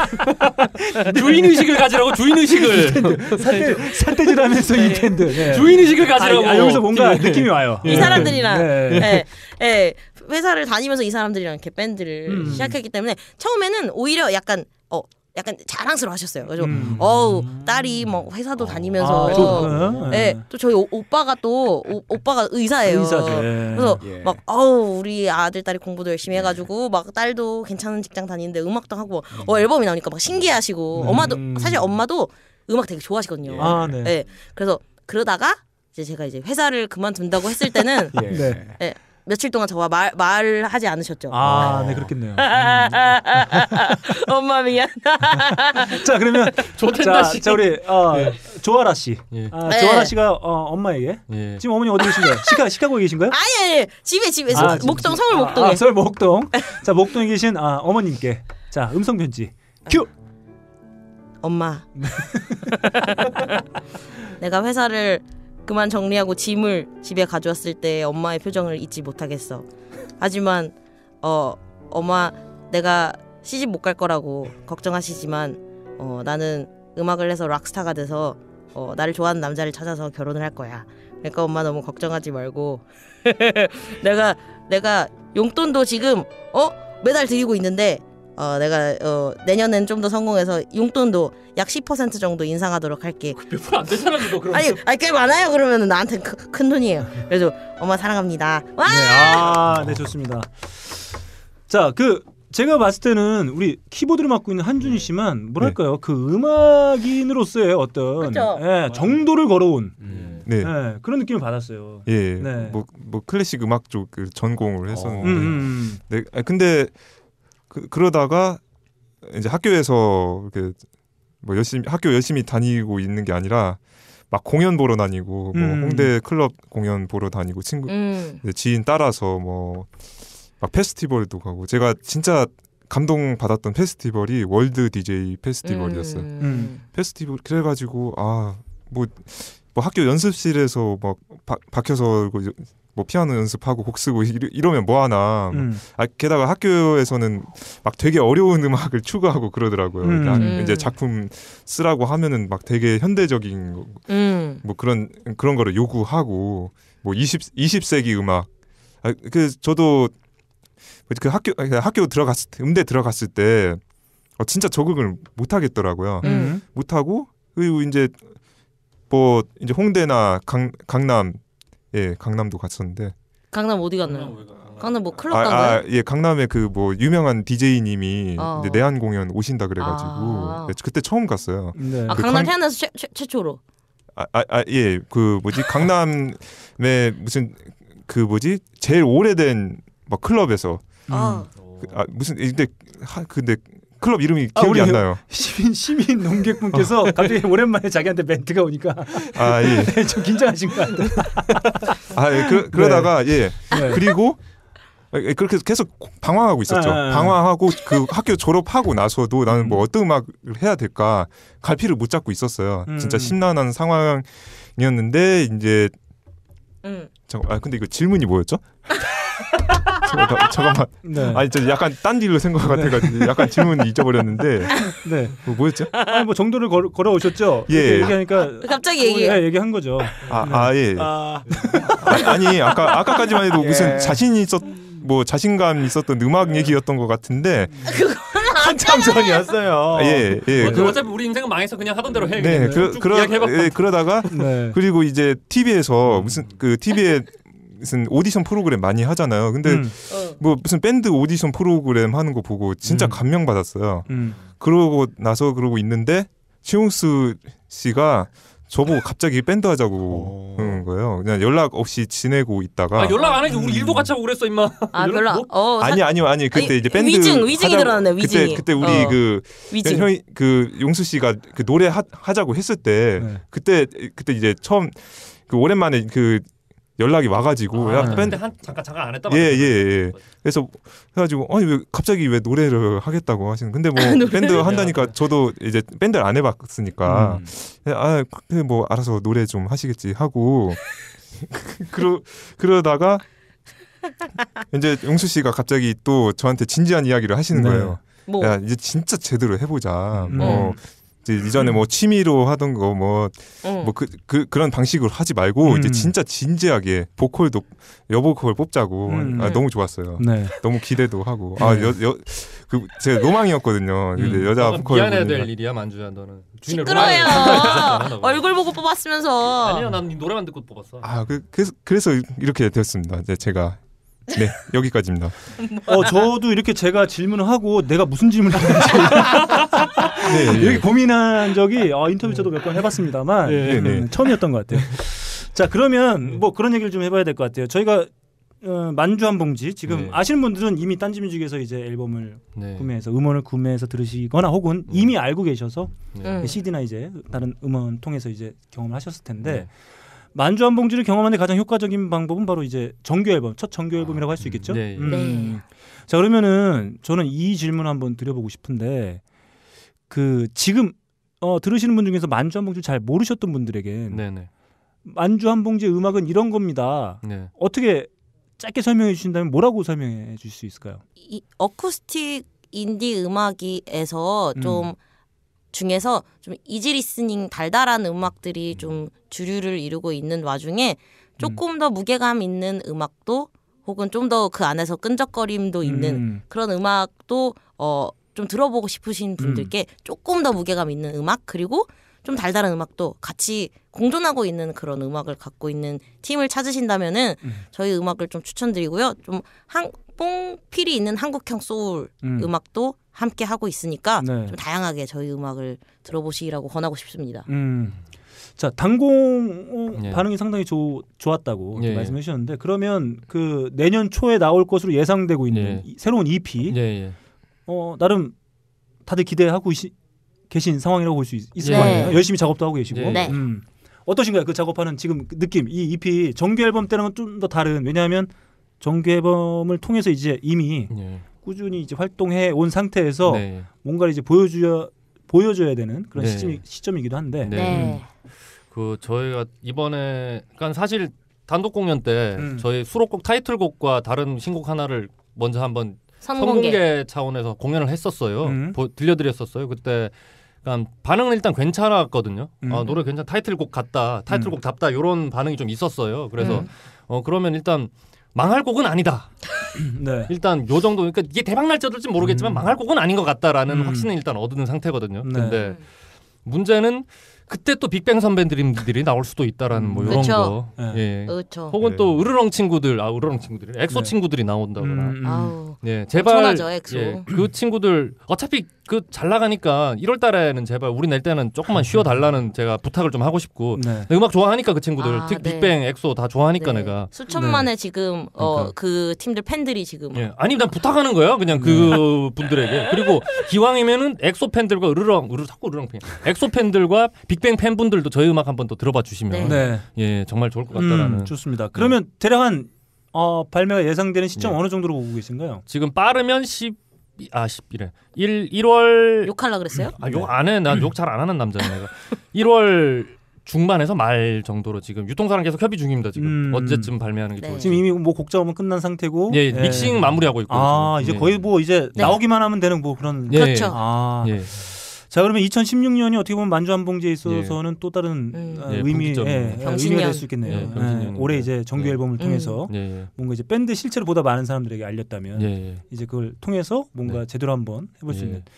주인 의식을 가지라고 주인 의식을 사태 사태질하면서 네. 이 밴드 네. 주인 의식을 가지라고 아, 아, 여기서 뭔가 네. 느낌이 와요. 이 사람들이랑 네. 네. 네. 회사를 다니면서 이 사람들이랑 이렇게 밴드를 음. 시작했기 때문에 처음에는 오히려 약간 어. 약간 자랑스러워하셨어요. 그래서 음. 어우 딸이 뭐 회사도 다니면서, 아, 저, 네, 또 저희 오, 오빠가 또 오, 오빠가 의사예요. 의사죠. 그래서 예. 막 어우 우리 아들 딸이 공부도 열심히 해가지고 막 딸도 괜찮은 직장 다니는데 음악도 하고 음. 어, 앨범이 나오니까 막 신기하시고 음. 엄마도 사실 엄마도 음악 되게 좋아하시거든요. 아, 네. 네, 그래서 그러다가 이제 제가 이제 회사를 그만둔다고 했을 때는 예. 네. 네, 며칠 동안 저와 말 말하지 않으셨죠. 아, 네 그렇겠네요. 음. 엄마 미안. 자 그러면 자, 자 우리 어, 네. 조아라 씨, 예. 아, 네. 조아라 씨가 어, 엄마에게 예. 지금 어머니 어디 계신가요? 시카 시카고에 계신가요? 아니 아니 집에 집에 아, 목동 서울 목동에. 아, 서울 목동. 자 목동에 계신 아, 어머님께 자 음성 편지 큐. 엄마. 내가 회사를 그만 정리하고 짐을 집에 가져왔을 때 엄마의 표정을 잊지 못하겠어. 하지만 어 엄마 내가 시집 못 갈 거라고 걱정하시지만 어 나는 음악을 해서 락스타가 돼서 어 나를 좋아하는 남자를 찾아서 결혼을 할 거야. 그러니까 엄마 너무 걱정하지 말고 내가 내가 용돈도 지금 어 매달 드리고 있는데 어 내가 어 내년엔 좀 더 성공해서 용돈도 약 십 퍼센트 정도 인상하도록 할게. 몇 프로 안 되잖아 그거 그럼. 아니, 아니 꽤 많아요. 그러면은 나한테 큰, 큰 돈이에요. 그래서 엄마 사랑합니다. 와! 네, 아, 네 좋습니다. 자, 그 제가 봤을 때는 우리 키보드를 맡고 있는 한준희 씨만 뭐랄까요, 네. 그 음악인으로서의 어떤 예, 정도를 걸어온 음. 네. 예, 그런 느낌을 받았어요. 예, 네. 뭐, 뭐 클래식 음악 쪽 그 전공을 했었는데, 어. 음. 네, 근데 그, 그러다가 이제 학교에서 이렇게 뭐 열심히 학교 열심히 다니고 있는 게 아니라 막 공연 보러 다니고 뭐 음. 홍대 클럽 공연 보러 다니고 친구 음. 지인 따라서 뭐 막 페스티벌도 가고 제가 진짜 감동 받았던 페스티벌이 월드 디제이 페스티벌이었어요. 음. 음. 페스티벌 그래가지고 아 뭐 뭐 학교 연습실에서 막 바, 박혀서 뭐 피아노 연습하고 곡 쓰고 이러, 이러면 뭐 하나. 음. 아, 게다가 학교에서는 막 되게 어려운 음악을 추구하고 그러더라고요. 음. 그러니까 이제 작품 쓰라고 하면은 막 되게 현대적인 거, 음. 뭐 그런 그런 거를 요구하고 뭐 이십 이십 세기 음악. 아, 그 저도 그 학교 학교 들어갔을 때 음대 들어갔을 때 어, 진짜 적응을 못 하겠더라고요. 음. 못 하고 그리고 이제 뭐 이제 홍대나 강 강남 예 강남도 갔었는데 강남 어디 갔나요? 강남 뭐 클럽 간가요? 아, 아, 예, 강남에 그 뭐 유명한 디제이님이 어. 내한 공연 오신다 그래가지고 아. 네, 그때 처음 갔어요. 네. 아, 그 강남 강... 태어나서 최, 최, 최초로. 아, 아, 아, 예, 그 뭐지 강남에 무슨 그 뭐지 제일 오래된 막 클럽에서. 아, 그, 아 무슨 근데 하, 근데 클럽 이름이 기억이 아, 안 나요. 시민 시민 농객분께서 갑자기 오랜만에 자기한테 멘트가 오니까 아 예, 좀 긴장하신 것 같아요. 아 예, 그, 그러다가 네. 예 네. 그리고 그렇게 계속 방황하고 있었죠. 아, 방황하고 그 학교 졸업하고 나서도 나는 뭐 어떤 음악을 해야 될까 갈피를 못 잡고 있었어요. 음. 진짜 심란한 상황이었는데 이제 음. 잠깐 아 근데 이거 질문이 뭐였죠? 잠깐만, 잠깐만. 네. 아니 저 약간 딴 일로 생각 같아가지고 약간 질문 잊어버렸는데. 네. 뭐 뭐였죠? 아니 뭐 정도를 걸, 걸어 오셨죠. 예. 얘기하니까 갑자기 얘기. 예, 얘기한 거죠. 아, 네. 아 예. 아. 아니 아까 아까까지만 해도 예. 무슨 자신 있었 뭐 자신감 있었던 음악 얘기였던 것 같은데. 한참 전이었어요. 예, 예. 어, 그, 어차피 우리 인생은 망해서 그냥 하던 대로 해. 네, 그, 그러, 예, 그러다가 네. 그리고 이제 티비에서 무슨 그 티비에 무슨 오디션 프로그램 많이 하잖아요. 근데 음. 뭐 무슨 밴드 오디션 프로그램 하는 거 보고 진짜 음. 감명 받았어요. 음. 그러고 나서 그러고 있는데 최용수 씨가 저보고 갑자기 밴드 하자고 그러는 거예요. 그냥 연락 없이 지내고 있다가 아, 연락 안 하지 우리 일도 같이 하고 그랬어 임마. 아 별로 뭐? 어, 아니 아니요 아니 그때 아니, 이제 밴드 위증 위증이 드러났네 위증이. 그때 그때 우리 어. 그 위증. 형이 그 용수 씨가 그 노래 하, 하자고 했을 때 네. 그때 그때 이제 처음 그 오랜만에 그 연락이 와가지고 아, 야 밴드 한 잠깐 잠깐 안 했다. 예예 예, 예. 그래서 해가지고 아니 왜 갑자기 왜 노래를 하겠다고 하시는? 근데 뭐 밴드 한다니까 저도 이제 밴드를 안 해봤으니까 음. 아 그래 뭐 알아서 노래 좀 하시겠지 하고 그러 그러다가 이제 용수 씨가 갑자기 또 저한테 진지한 이야기를 하시는 네. 거예요. 뭐. 야 이제 진짜 제대로 해보자. 음. 뭐. 이전에 뭐 취미로 하던 거 뭐 뭐 그 그 그런 방식으로 하지 말고 음. 이제 진짜 진지하게 보컬도 여보컬 뽑자고 음. 아, 너무 좋았어요. 네. 너무 기대도 하고 네. 아 여 여 그 제 로망이었거든요. 음. 근데 여자 보컬 미안해야 될 일이야 만주야 너는. 시끄러워요. 얼굴 보고 뽑았으면서. 아니야 난 노래만 듣고 뽑았어. 아 그 그래서 그래서 이렇게 되었습니다. 이제 제가. 네 여기까지입니다. 어 저도 이렇게 제가 질문을 하고 내가 무슨 질문을 하는지 네, 네. 이렇게 고민한 적이 어, 인터뷰 저도 몇 번 해봤습니다만 네, 네. 음, 처음이었던 것 같아요. 자 그러면 뭐 그런 얘기를 좀 해봐야 될 것 같아요. 저희가 어, 만주 한 봉지 지금 네. 아시는 분들은 이미 딴지뮤직에서 이제 앨범을 네. 구매해서 음원을 구매해서 들으시거나 혹은 네. 이미 알고 계셔서 네. 씨디나 이제 다른 음원 통해서 이제 경험을 하셨을 텐데. 네. 만주 한 봉지를 경험하는 데 가장 효과적인 방법은 바로 이제 정규 앨범, 첫 정규 앨범이라고 할 수 있겠죠. 네. 음. 네. 자 그러면은 저는 이 질문 한번 드려보고 싶은데 그 지금 어, 들으시는 분 중에서 만주 한 봉지를 잘 모르셨던 분들에게 네네. 만주 한 봉지의 음악은 이런 겁니다. 네. 어떻게 짧게 설명해 주신다면 뭐라고 설명해 주실 수 있을까요? 이 어쿠스틱 인디 음악에서 좀 음. 중에서 좀 이지 리스닝 달달한 음악들이 좀 주류를 이루고 있는 와중에 조금 음. 더 무게감 있는 음악도 혹은 좀 더 그 안에서 끈적거림도 있는 음. 그런 음악도 어, 좀 들어보고 싶으신 분들께 음. 조금 더 무게감 있는 음악 그리고 좀 달달한 음악도 같이 공존하고 있는 그런 음악을 갖고 있는 팀을 찾으신다면은 음. 저희 음악을 좀 추천드리고요. 좀 한, 뽕필이 있는 한국형 소울 음. 음악도 함께 하고 있으니까 네. 좀 다양하게 저희 음악을 들어보시라고 권하고 싶습니다. 음. 자 단공 예. 반응이 상당히 조, 좋았다고 예. 말씀해 주셨는데 그러면 그 내년 초에 나올 것으로 예상되고 있는 예. 새로운 이피 예. 어, 나름 다들 기대하고 시, 계신 상황이라고 볼 수 있을 것 같아요. 네. 열심히 작업도 하고 계시고 네. 음. 어떠신가요? 그 작업하는 지금 그 느낌 이 이피 정규 앨범 때랑은 좀 더 다른 왜냐하면 정규 앨범을 통해서 이제 이미 네. 꾸준히 이제 활동해 온 상태에서 네. 뭔가를 이제 보여줘야 보여줘야 되는 그런 네. 시점, 시점이기도 한데. 네. 네. 그 저희가 이번에 그러니까 사실 단독 공연 때 음. 저희 수록곡 타이틀곡과 다른 신곡 하나를 먼저 한번 선공개, 선공개 차원에서 공연을 했었어요. 음. 보, 들려드렸었어요. 그때 그러니까 반응은 일단 괜찮았거든요. 음. 아, 노래 괜찮 타이틀곡 같다. 타이틀곡 음. 답다. 이런 반응이 좀 있었어요. 그래서 음. 어 그러면 일단 망할 곡은 아니다. 네. 일단 요 정도 그러니까 이게 대박 날지 어떨지 모르겠지만 음. 망할 곡은 아닌 것 같다라는 음. 확신은 일단 얻는 상태거든요. 네. 근데 문제는 그때 또 빅뱅 선배님들이 나올 수도 있다라는 뭐 이런 그쵸. 거. 예. 그렇죠. 혹은 또 으르렁 친구들, 아 으르렁 친구들, 엑소 네. 친구들이 나온다거나. 음, 음. 예, 제발. 엄청나죠, 엑소. 예, 그 친구들 어차피 그 잘 나가니까 일월 달에는 제발 우리 낼 때는 조금만 쉬어 달라는 제가 부탁을 좀 하고 싶고. 네. 음악 좋아하니까 그 친구들, 아, 네. 빅뱅, 엑소 다 좋아하니까 네. 내가. 수천만의 네. 지금 어, 그 팀들 팬들이 지금. 예. 아니 난 부탁하는 거예요, 그냥 그 분들에게. 그리고 기왕이면은 엑소 팬들과 으르렁, 으르 자꾸 으르렁 팬. 엑소 팬들과 빅뱅 팬분들도 저희 음악 한번 더 들어봐 주시면 네. 예 정말 좋을 것 같다라는. 음, 좋습니다. 그러면 네. 대략 한 어, 발매가 예상되는 시점 네. 어느 정도로 보고 계신가요? 지금 빠르면 십 아 십일에 일 일월 욕할라 그랬어요? 아 욕 안 해. 난 욕 잘 안 하는 남자네 내가. 일월 중반에서 말 정도로 지금 유통사랑 계속 협의 중입니다. 지금 음. 언제쯤 발매하는 게 네. 좋을지. 지금 이미 뭐 곡 작업은 끝난 상태고. 예, 예. 믹싱 마무리하고 있고. 아 이제 예. 거의 뭐 이제 네. 나오기만 하면 되는 뭐 그런. 예. 그렇죠. 아. 예. 자 그러면 이천십육 년이 어떻게 보면 만주 한 봉지에 있어서는 예. 또 다른 음. 어, 의미, 예, 의미가 될 수 있겠네요. 예, 예. 올해 이제 정규 예. 앨범을 통해서 음. 뭔가 이제 밴드 실체를 보다 많은 사람들에게 알렸다면 예. 이제 그걸 통해서 뭔가 네. 제대로 한번 해볼 수 예. 있는.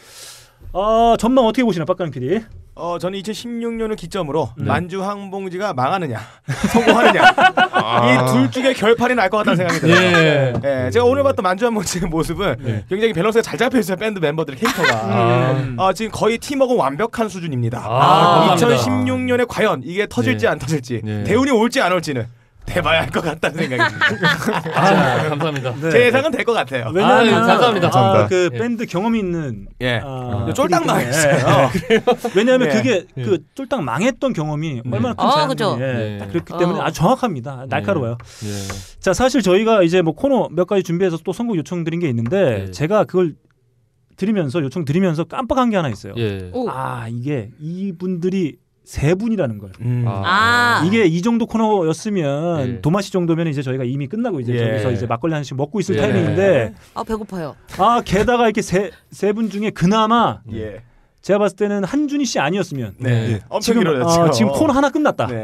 어, 전망 어떻게 보시나요, 빡가는 피디? 어, 저는 이천십육 년을 기점으로 네. 만주 항봉지가 망하느냐, 성공하느냐 아~ 이 둘 중에 결판이 날 것 같다는 생각이 들어요. 예. 예, 제가 오늘 봤던 만주 항봉지의 모습은 예. 굉장히 밸런스가 잘 잡혀 있어요. 밴드 멤버들 캐릭터가. 아~ 어, 지금 거의 팀워크는 완벽한 수준입니다. 아~ 이천십육 년에 과연 이게 터질지 네. 안 터질지, 네. 대운이 올지 안 올지는. 돼봐야 할 것 같다는 생각이 듭니다. 아, 감사합니다. 네. 제 예상은 될 것 같아요. 왜냐하면 아, 감사합니다. 아, 그 예. 밴드 경험이 있는 예. 아, 아, 쫄딱 망했어요. 예. 왜냐하면 예. 그게 예. 그 쫄딱 망했던 경험이 예. 얼마나 큰 아, 차이인지 예. 예. 그렇기 때문에 어. 아주 정확합니다. 날카로워요. 예. 자 사실 저희가 이제 뭐 코너 몇 가지 준비해서 또 선곡 요청드린 게 있는데 예. 제가 그걸 드리면서 요청 드리면서 깜빡한 게 하나 있어요. 예. 아 이게 이분들이 세 분이라는 걸. 음. 아. 이게 이 정도 코너였으면 예. 도마시 정도면 이제 저희가 이미 끝나고 이제 예. 저기서 이제 막걸리 하나씩 먹고 있을 예. 타이밍인데. 아 배고파요. 아 게다가 이렇게 세 세 분 중에 그나마 예. 제가 봤을 때는 한준희 씨 아니었으면 네. 예. 엄청 지금 길어졌죠. 어, 지금 코너 하나 끝났다. 네.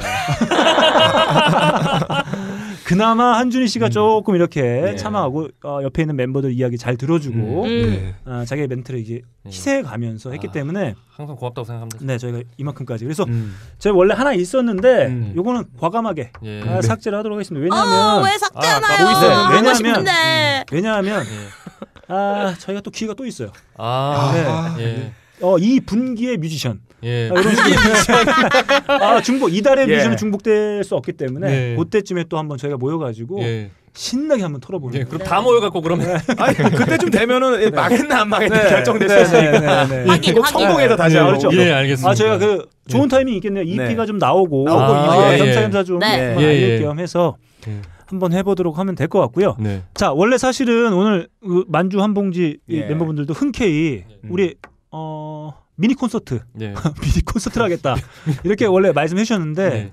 그나마 한준희 씨가 음. 조금 이렇게 네. 참아하고 어, 옆에 있는 멤버들 이야기 잘 들어주고 음. 어, 자기의 멘트를 이제 희생해가면서 했기 아, 때문에 항상 고맙다고 생각합니다. 네, 저희가 이만큼까지. 그래서 음. 제가 원래 하나 있었는데 음. 요거는 과감하게 예. 아, 삭제를 하도록 하겠습니다. 왜냐하면 어, 왜 삭제하나요? 아, 네, 왜냐하면 음, 왜냐하면 예. 아 저희가 또 기회가 또 있어요. 아, 네. 예. 어, 이 분기의 뮤지션. 예. 아, 이런 아, 중복 이달의 예. 뮤지션은 중복될 수 없기 때문에 예. 그때쯤에 또 한번 저희가 모여가지고 예. 신나게 한번 털어보는. 예. 그럼 다 모여갖고 그러면 아니 그때쯤 되면은 네. 망했나 안 망했나 네. 결정됐을 수 있으니까 꼭 성공해서 다시 하고. 그렇죠. 예, 알겠습니다. 아 저희가 그 좋은 예. 타이밍이 있겠네요. 이피가 네. 좀 나오고 나오고 아, 예. 겸사겸사 좀 네. 알릴 예. 겸 해서. 예. 한번 해보도록 하면 될 것 같고요. 네. 자 원래 사실은 오늘 만주 한 봉지 예. 멤버분들도 흔쾌히 음. 우리 어. 미니 콘서트, 네. 미니 콘서트를 하겠다 이렇게 원래 말씀해 주셨는데 네.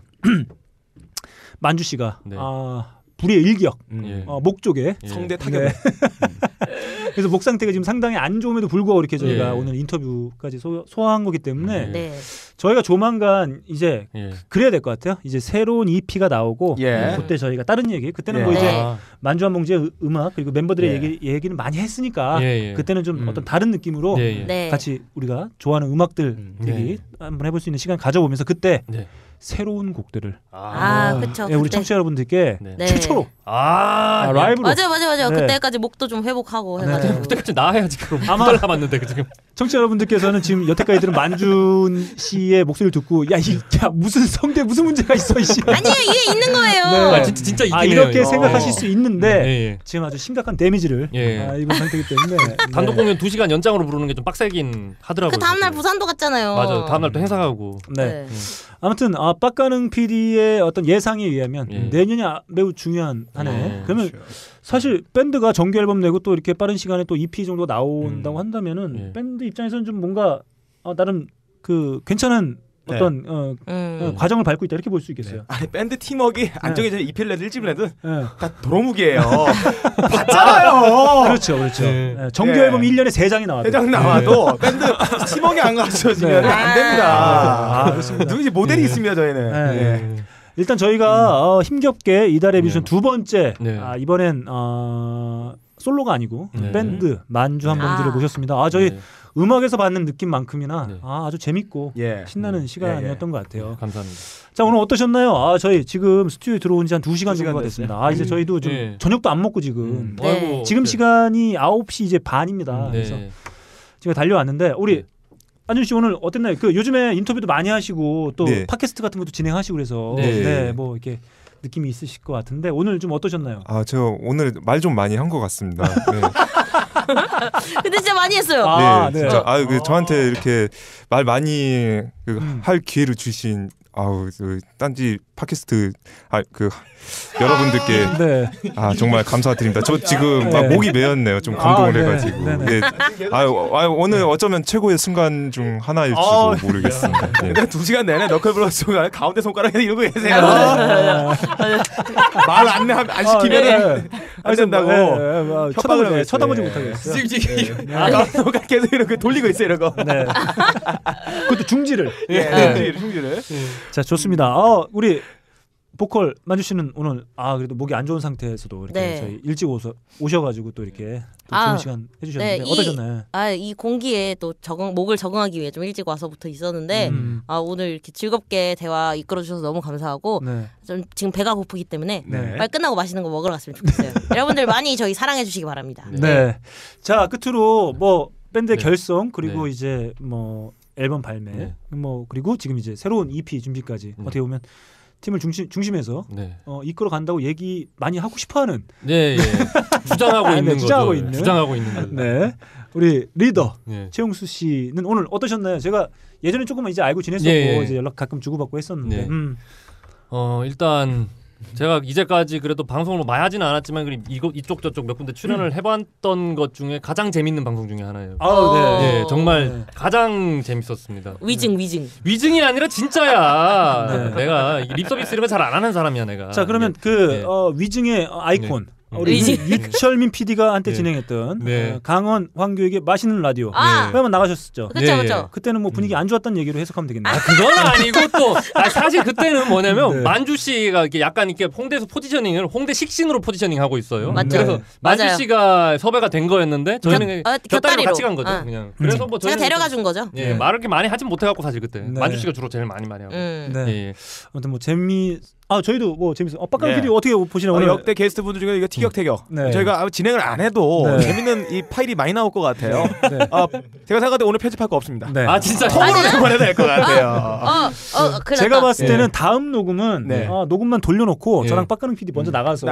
만주 씨가 네. 아, 불의의 일격, 음. 어, 목 쪽에 예. 성대 타격. 네. 그래서 목 상태가 지금 상당히 안 좋음에도 불구하고 이렇게 저희가 예. 오늘 인터뷰까지 소, 소화한 거기 때문에 네. 저희가 조만간 이제 예. 그래야 될 것 같아요. 이제 새로운 이피가 나오고 예. 그때 저희가 다른 얘기, 그때는 예. 뭐 이제 네. 만주 한 봉지의 음악 그리고 멤버들의 예. 얘기, 얘기는 많이 했으니까 예. 예. 그때는 좀 음. 어떤 다른 느낌으로 네. 같이 우리가 좋아하는 음악들 음. 얘기 네. 한번 해볼 수 있는 시간 가져보면서 그때 네. 새로운 곡들을 아, 그렇죠. 예, 우리 청취자 여러분들께 네. 최초로 아, 아 라이브로 맞아요, 맞아요, 맞아요. 네. 그때까지 목도 좀 회복하고 해가지고 네. 그때까지 나와야지 그럼 아마 달 남았는데 그 지금 청취자 여러분들께서는 지금 여태까지 들은 만준 씨의 목소리를 듣고 야, 이, 야 무슨 성대 무슨 문제가 있어 이씨 아니에요, 이게 있는 거예요. 네. 아, 진짜 진짜 아, 이렇게 이거. 생각하실 수 있는데 예, 예. 지금 아주 심각한 데미지를 예. 아, 입은 상태이기 때문에 단독 공연 두 시간 연장으로 부르는 게 좀 빡세긴 하더라고요. 그 다음날 부산도 갔잖아요. 맞아요. 다음날 또 행사 가고. 네. 네. 아무튼 아, 빡가능 피디의 어떤 예상에 의하면 예. 내년이 매우 중요한 한 해. 예. 그러면 사실 밴드가 정규 앨범 내고 또 이렇게 빠른 시간에 또 이피 정도 나온다고 음. 한다면은 예. 밴드 입장에서는 좀 뭔가 어, 나름 그 괜찮은 네. 어떤 어, 음. 어, 과정을 밟고 있다 이렇게 볼 수 있겠어요. 네. 아니 밴드 팀워크가 안정해져 이피를 내든 일집을 내든 네. 다 도루묵이에요. 봤잖아요. 그렇죠, 그렇죠. 네. 네. 정규 네. 앨범 일 년에 세 장이 나와도 세 장 나와도 네. 밴드 팀워크가 안 갖춰지면 네. 안 됩니다. 아, 그렇습니다. 누구지 모델이 네. 있습니다 저희는. 네. 네. 일단 저희가 음. 어, 힘겹게 이달의 네. 뮤지션 두 번째 네. 아, 이번엔 어, 솔로가 아니고 네. 밴드 만주 한범주를 아. 모셨습니다. 아 저희 네. 음악에서 받는 느낌만큼이나 네. 아, 아주 재밌고 예. 신나는 네. 시간이었던 예. 것 같아요. 네, 감사합니다. 자 오늘 어떠셨나요? 아 저희 지금 스튜디오에 들어온 지 한 두 시간 정도가 됐습니다. 아 이제 저희도 좀 네. 저녁도 안 먹고 지금 음. 네. 지금 네. 시간이 아홉 시 이제 반입니다. 네. 그래서 제가 달려왔는데 우리 네. 안준 씨 오늘 어땠나요? 그 요즘에 인터뷰도 많이 하시고 또 네. 팟캐스트 같은 것도 진행하시고 그래서 네. 네, 뭐 이렇게 느낌이 있으실 것 같은데 오늘 좀 어떠셨나요? 아, 저 오늘 말 좀 많이 한 것 같습니다. 네. 근데 진짜 많이 했어요. 아, 네, 진짜 아, 그 저한테 이렇게 말 많이 그, 음. 할 기회를 주신 아우 그 딴지 팟캐스트 아, 그 여러분들께 네. 아 정말 감사드립니다. 저 지금 네. 아, 목이 메었네요. 좀 감동을 아, 해가지고. 네. 네. 네. 아, 아 오늘 어쩌면 최고의 순간 중 하나일지도 아, 모르겠습니다. 네. 두 시간 내내 너클브러스 가운데 손가락에 이러고 계세요. 말 안 안 시키면 안 된다고. 쳐다보지 쳐다보지 못하겠어요. 손가락 계속 이렇게 돌리고 있어요. 이러고. 네. 그것도 중지를. 예, 네. 중지를. 자 좋습니다. 어, 우리 보컬 만주 씨는 오늘 아 그래도 목이 안 좋은 상태에서도 이렇게 네. 저희 일찍 오셔 오셔가지고 또 이렇게 또 아, 좋은 시간 해주셨는데 네, 어떠셨나요? 아이 공기에 또 적응 목을 적응하기 위해 좀 일찍 와서부터 있었는데 음. 아 오늘 이렇게 즐겁게 대화 이끌어 주셔서 너무 감사하고 네. 좀 지금 배가 고프기 때문에 네. 빨리 끝나고 맛있는 거 먹으러 갔으면 좋겠어요. 여러분들 많이 저희 사랑해 주시기 바랍니다. 네. 네. 자 끝으로 뭐 밴드의 네. 결성 그리고 네. 이제 뭐 앨범 발매 네. 뭐 그리고 지금 이제 새로운 이피 준비까지 네. 어떻게 보면 팀을 중심 중심해서 네. 어, 이끌어 간다고 얘기 많이 하고 싶어하는 네, 예. 주장하고 있는 네, 거죠. 주장하고 있는 주장하고 있는 거죠. 네, 우리 리더 네. 최용수 씨는 오늘 어떠셨나요? 제가 예전에 조금 이제 알고 지냈었고 예, 예. 이제 연락 가끔 주고받고 했었는데 네. 음. 어 일단. 제가 이제까지 그래도 방송을 많이 하지는 않았지만 이거 이쪽 저쪽 몇 군데 출연을 음. 해봤던 것 중에 가장 재밌는 방송 중에 하나예요. 아, 네. 네, 정말 네. 가장 재밌었습니다. 위증, 위증. 위증이 아니라 진짜야. 네. 내가 립서비스 이런 거 잘 안 하는 사람이야, 내가. 자, 그러면 네. 그 네. 어, 위증의 아이콘. 네. 우리 유철민 피디가 한때 네. 진행했던 네. 어, 강원 황교익의 맛있는 라디오 아. 한번 나가셨었죠. 그렇죠, 그렇죠. 그때는 뭐 분위기 안 좋았던 얘기로 해석하면 되겠네요. 아, 그건 아니고 또 아, 사실 그때는 뭐냐면 네. 만주 씨가 이렇게 약간 이렇게 홍대에서 포지셔닝을 홍대 식신으로 포지셔닝 하고 있어요. 맞죠. 그래서 네. 만주 맞아요. 씨가 섭외가 된 거였는데 저희는 어, 곁다리로 같이 간 거죠. 어. 그냥. 그래서 뭐 제가 데려가 준 거죠. 예, 네. 말을 이렇게 많이 하진 못해갖고 사실 그때 네. 만주 씨가 주로 제일 많이 많이 하고. 음. 네. 예. 아무튼 뭐 재미. 아 저희도 뭐 재밌어요. 어, 빡강 네. 피디 어떻게 보시나요? 오늘 역대 게스트 분들 중에 이거 티격태격. 네. 저희가 진행을 안 해도 네. 재밌는 이 파일이 많이 나올 것 같아요. 네. 아, 제가 생각할 때 오늘 편집할 거 없습니다. 네. 아 진짜 통으로 그만해야 될 것 같아요. 어, 어, 어, 제가 봤을 때는 네. 다음 녹음은 네. 아, 녹음만 돌려놓고 네. 저랑 빡강 피디 먼저 음. 나가서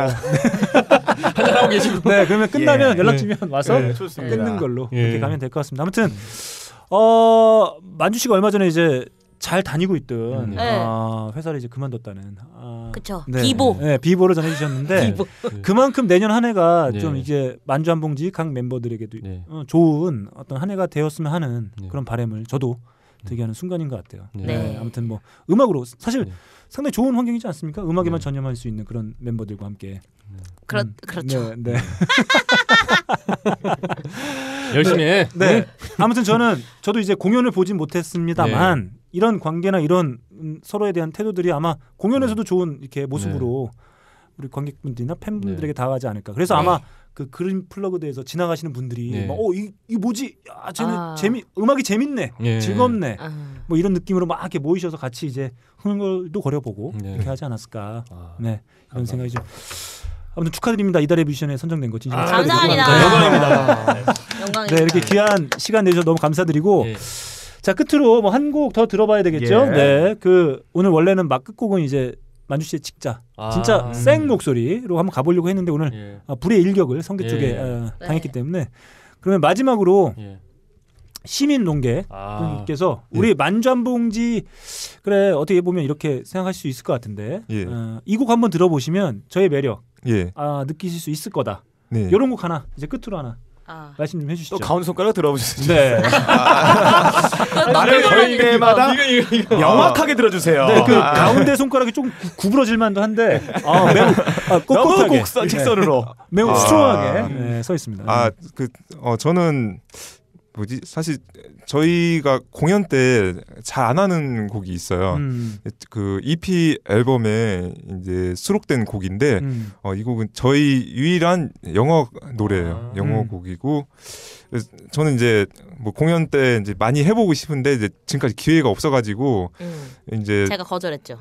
한잔 하고 계시고. 네, 그러면 끝나면 예. 연락 주면 와서 네. 끊는 걸로 예. 그렇게 가면 될 것 같습니다. 아무튼 어, 만주 씨가 얼마 전에 이제 잘 다니고 있던 네. 아, 회사를 이제 그만뒀다는. 아, 그렇죠. 네, 비보. 네, 비보를 전해주셨는데 비보. 그만큼 내년 한 해가 네. 좀 이제 만주 한봉지 각 멤버들에게도 네. 어, 좋은 어떤 한 해가 되었으면 하는 네. 그런 바람을 저도 되게 하는 순간인 것 같아요. 네. 네, 아무튼 뭐 음악으로 사실 네. 상당히 좋은 환경이지 않습니까? 음악에만 네. 전념할 수 있는 그런 멤버들과 함께. 그렇 음, 그렇죠. 네. 네. 열심히 해. 네. 응? 아무튼 저는 저도 이제 공연을 보진 못했습니다만 네. 이런 관계나 이런 음, 서로에 대한 태도들이 아마 공연에서도 좋은 이렇게 모습으로 네. 우리 관객분들이나 팬분들에게 네. 다가가지 않을까. 그래서 네. 아마 그 그린 플러그드에서 지나가시는 분들이 네. 막, 어, 이, 이 뭐지? 야, 쟤는 아. 재미 음악이 재밌네, 네. 즐겁네. 아. 뭐 이런 느낌으로 막 이렇게 모이셔서 같이 이제 흥얼도 거려보고 네. 이렇게 하지 않았을까. 아. 네, 이런 생각이 좀. 아무튼 축하드립니다. 이달의 뮤지션에 선정된 거 진심 아, 축하드리고 감사합니다. 영광입니다. 영광입니다. 네, 이렇게 귀한 시간 내주셔서 너무 감사드리고. 예. 자, 끝으로 뭐 한 곡 더 들어봐야 되겠죠. 예. 네, 그 오늘 원래는 막 끝곡은 이제 만주 씨의 직자, 아. 진짜 음. 생 목소리로 한번 가보려고 했는데 오늘 예. 아, 불의 일격을 성계 예. 쪽에 어, 네. 당했기 때문에 그러면 마지막으로 예. 시민 농계 아. 분께서 예. 우리 만주 한 봉지 그래 어떻게 보면 이렇게 생각할 수 있을 것 같은데 예. 어, 이 곡 한번 들어보시면 저의 매력 예. 아, 느끼실 수 있을 거다. 네. 이런 곡 하나 이제 끝으로 하나 아. 말씀 좀 해주시죠. 또 가운데 손가락 들어보셨죠? 네. 말을 걸 때마다 이거, 이거. 명확하게 들어주세요. 네, 그 아. 가운데 손가락이 좀 구- 구부러질만도 한데 아, 매우 아, 너무 꼿꼿하게 곡선 직선으로 네, 매우 아. 스트롱하게 네, 서 있습니다. 아, 그 어, 저는 뭐지 사실 저희가 공연 때 잘 안 하는 곡이 있어요. 음. 그 이피 앨범에 이제 수록된 곡인데 음. 어, 이 곡은 저희 유일한 영어 노래예요. 아. 영어 음. 곡이고 저는 이제 뭐 공연 때 이제 많이 해보고 싶은데 이제 지금까지 기회가 없어가지고 음. 이제 제가 거절했죠.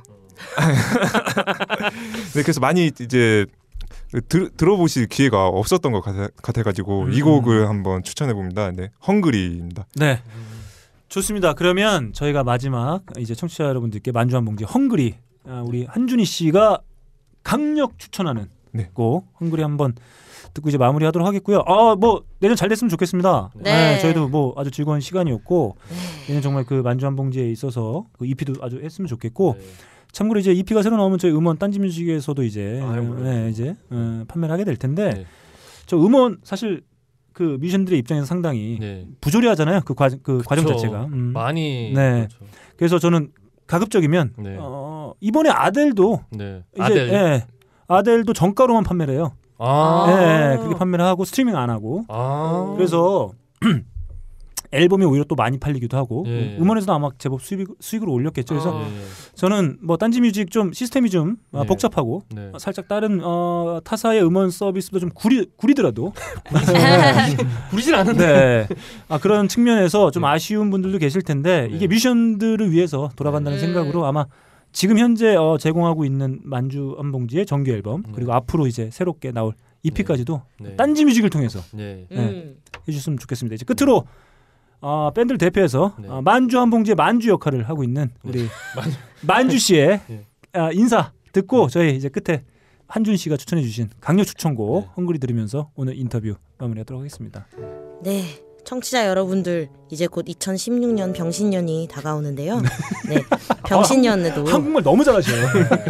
네, 그래서 많이 이제 들, 들어보실 기회가 없었던 것 같아, 같아가지고 음. 이 곡을 한번 추천해 봅니다. 네, 헝그리입니다. 네, 좋습니다. 그러면 저희가 마지막 이제 청취자 여러분들께 만주 한 봉지 헝그리 아, 우리 한준희 씨가 강력 추천하는 네. 곡 헝그리 한번 듣고 이제 마무리하도록 하겠고요. 아, 뭐 내년 잘 됐으면 좋겠습니다. 네. 네 저희도 뭐 아주 즐거운 시간이었고 네. 내년 정말 그 만주 한 봉지에 있어서 그 이피도 아주 했으면 좋겠고. 네. 참고로 이제 이피가 새로 나오면 저희 음원 딴지뮤직에서도 이제 아유, 네, 이제 어, 판매를 하게 될 텐데 네. 저 음원 사실 그 뮤지션들의 입장에서 상당히 네. 부조리하잖아요. 그, 과, 그 과정 자체가 음. 많이 네. 그렇죠. 그래서 저는 가급적이면 네. 어, 이번에 아델도 네. 이제 아델 예, 아델도 정가로만 판매를 해요. 아~ 예, 그렇게 판매를 하고 스트리밍 안 하고 아~ 그래서 앨범이 오히려 또 많이 팔리기도 하고 예. 음원에서도 아마 제법 수익, 수익으로 올렸겠죠. 그래서 아, 예. 저는 뭐 딴지뮤직 좀 시스템이 좀 네. 복잡하고 네. 살짝 다른 어, 타사의 음원 서비스도 좀 구리, 구리더라도 구리진 않은데 네. 아, 그런 측면에서 좀 네. 아쉬운 분들도 계실 텐데 네. 이게 뮤지션들을 위해서 돌아간다는 네. 생각으로 아마 지금 현재 어, 제공하고 있는 만주 한 봉지의 정규 앨범 네. 그리고 앞으로 이제 새롭게 나올 이피까지도 네. 딴지뮤직을 통해서 네. 네. 음. 해주셨으면 좋겠습니다. 이제 끝으로 어, 밴드를 대표해서 네. 어, 만주 한 봉지의 만주 역할을 하고 있는 우리 만주, 만주 씨의 네. 어, 인사 듣고 네. 저희 이제 끝에 한준 씨가 추천해주신 강력 추천곡 네. 헝그리 들으면서 오늘 인터뷰 마무리하도록 하겠습니다. 네, 청취자 여러분들 이제 곧 이천십육 년 병신년이 다가오는데요. 네, 병신년에도 아, 한국말 너무 잘하셔요.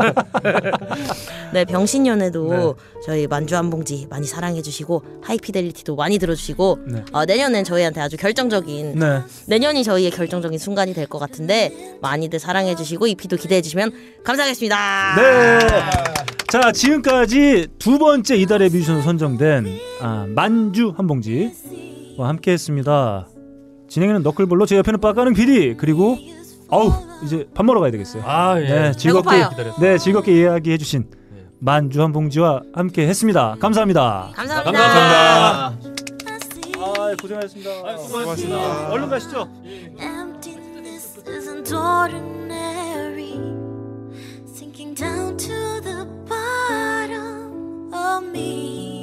네, 병신년에도 네. 저희 만주 한 봉지 많이 사랑해주시고 하이피델리티도 많이 들어주시고 네. 어, 내년엔 저희한테 아주 결정적인 네. 내년이 저희의 결정적인 순간이 될 것 같은데 많이들 사랑해주시고 이피도 기대해주시면 감사하겠습니다. 네. 자, 지금까지 두 번째 이달의 뮤지션 선정된 아, 만주 한 봉지와 함께했습니다. 진행에는 너클볼로, 제 옆에는 빠까는 피디, 그리고 아우 이제 밥 먹으러 가야 되겠어요. 아, 예. 네, 즐겁게 네 즐겁게 이야기해주신 네. 만주 한 봉지와 함께했습니다. 감사합니다. 감사합니다. 감사합니다. 아, 고생하셨습니다. 아, 수고하셨습니다. 얼른 가시죠. Sinking down to the bottom of me.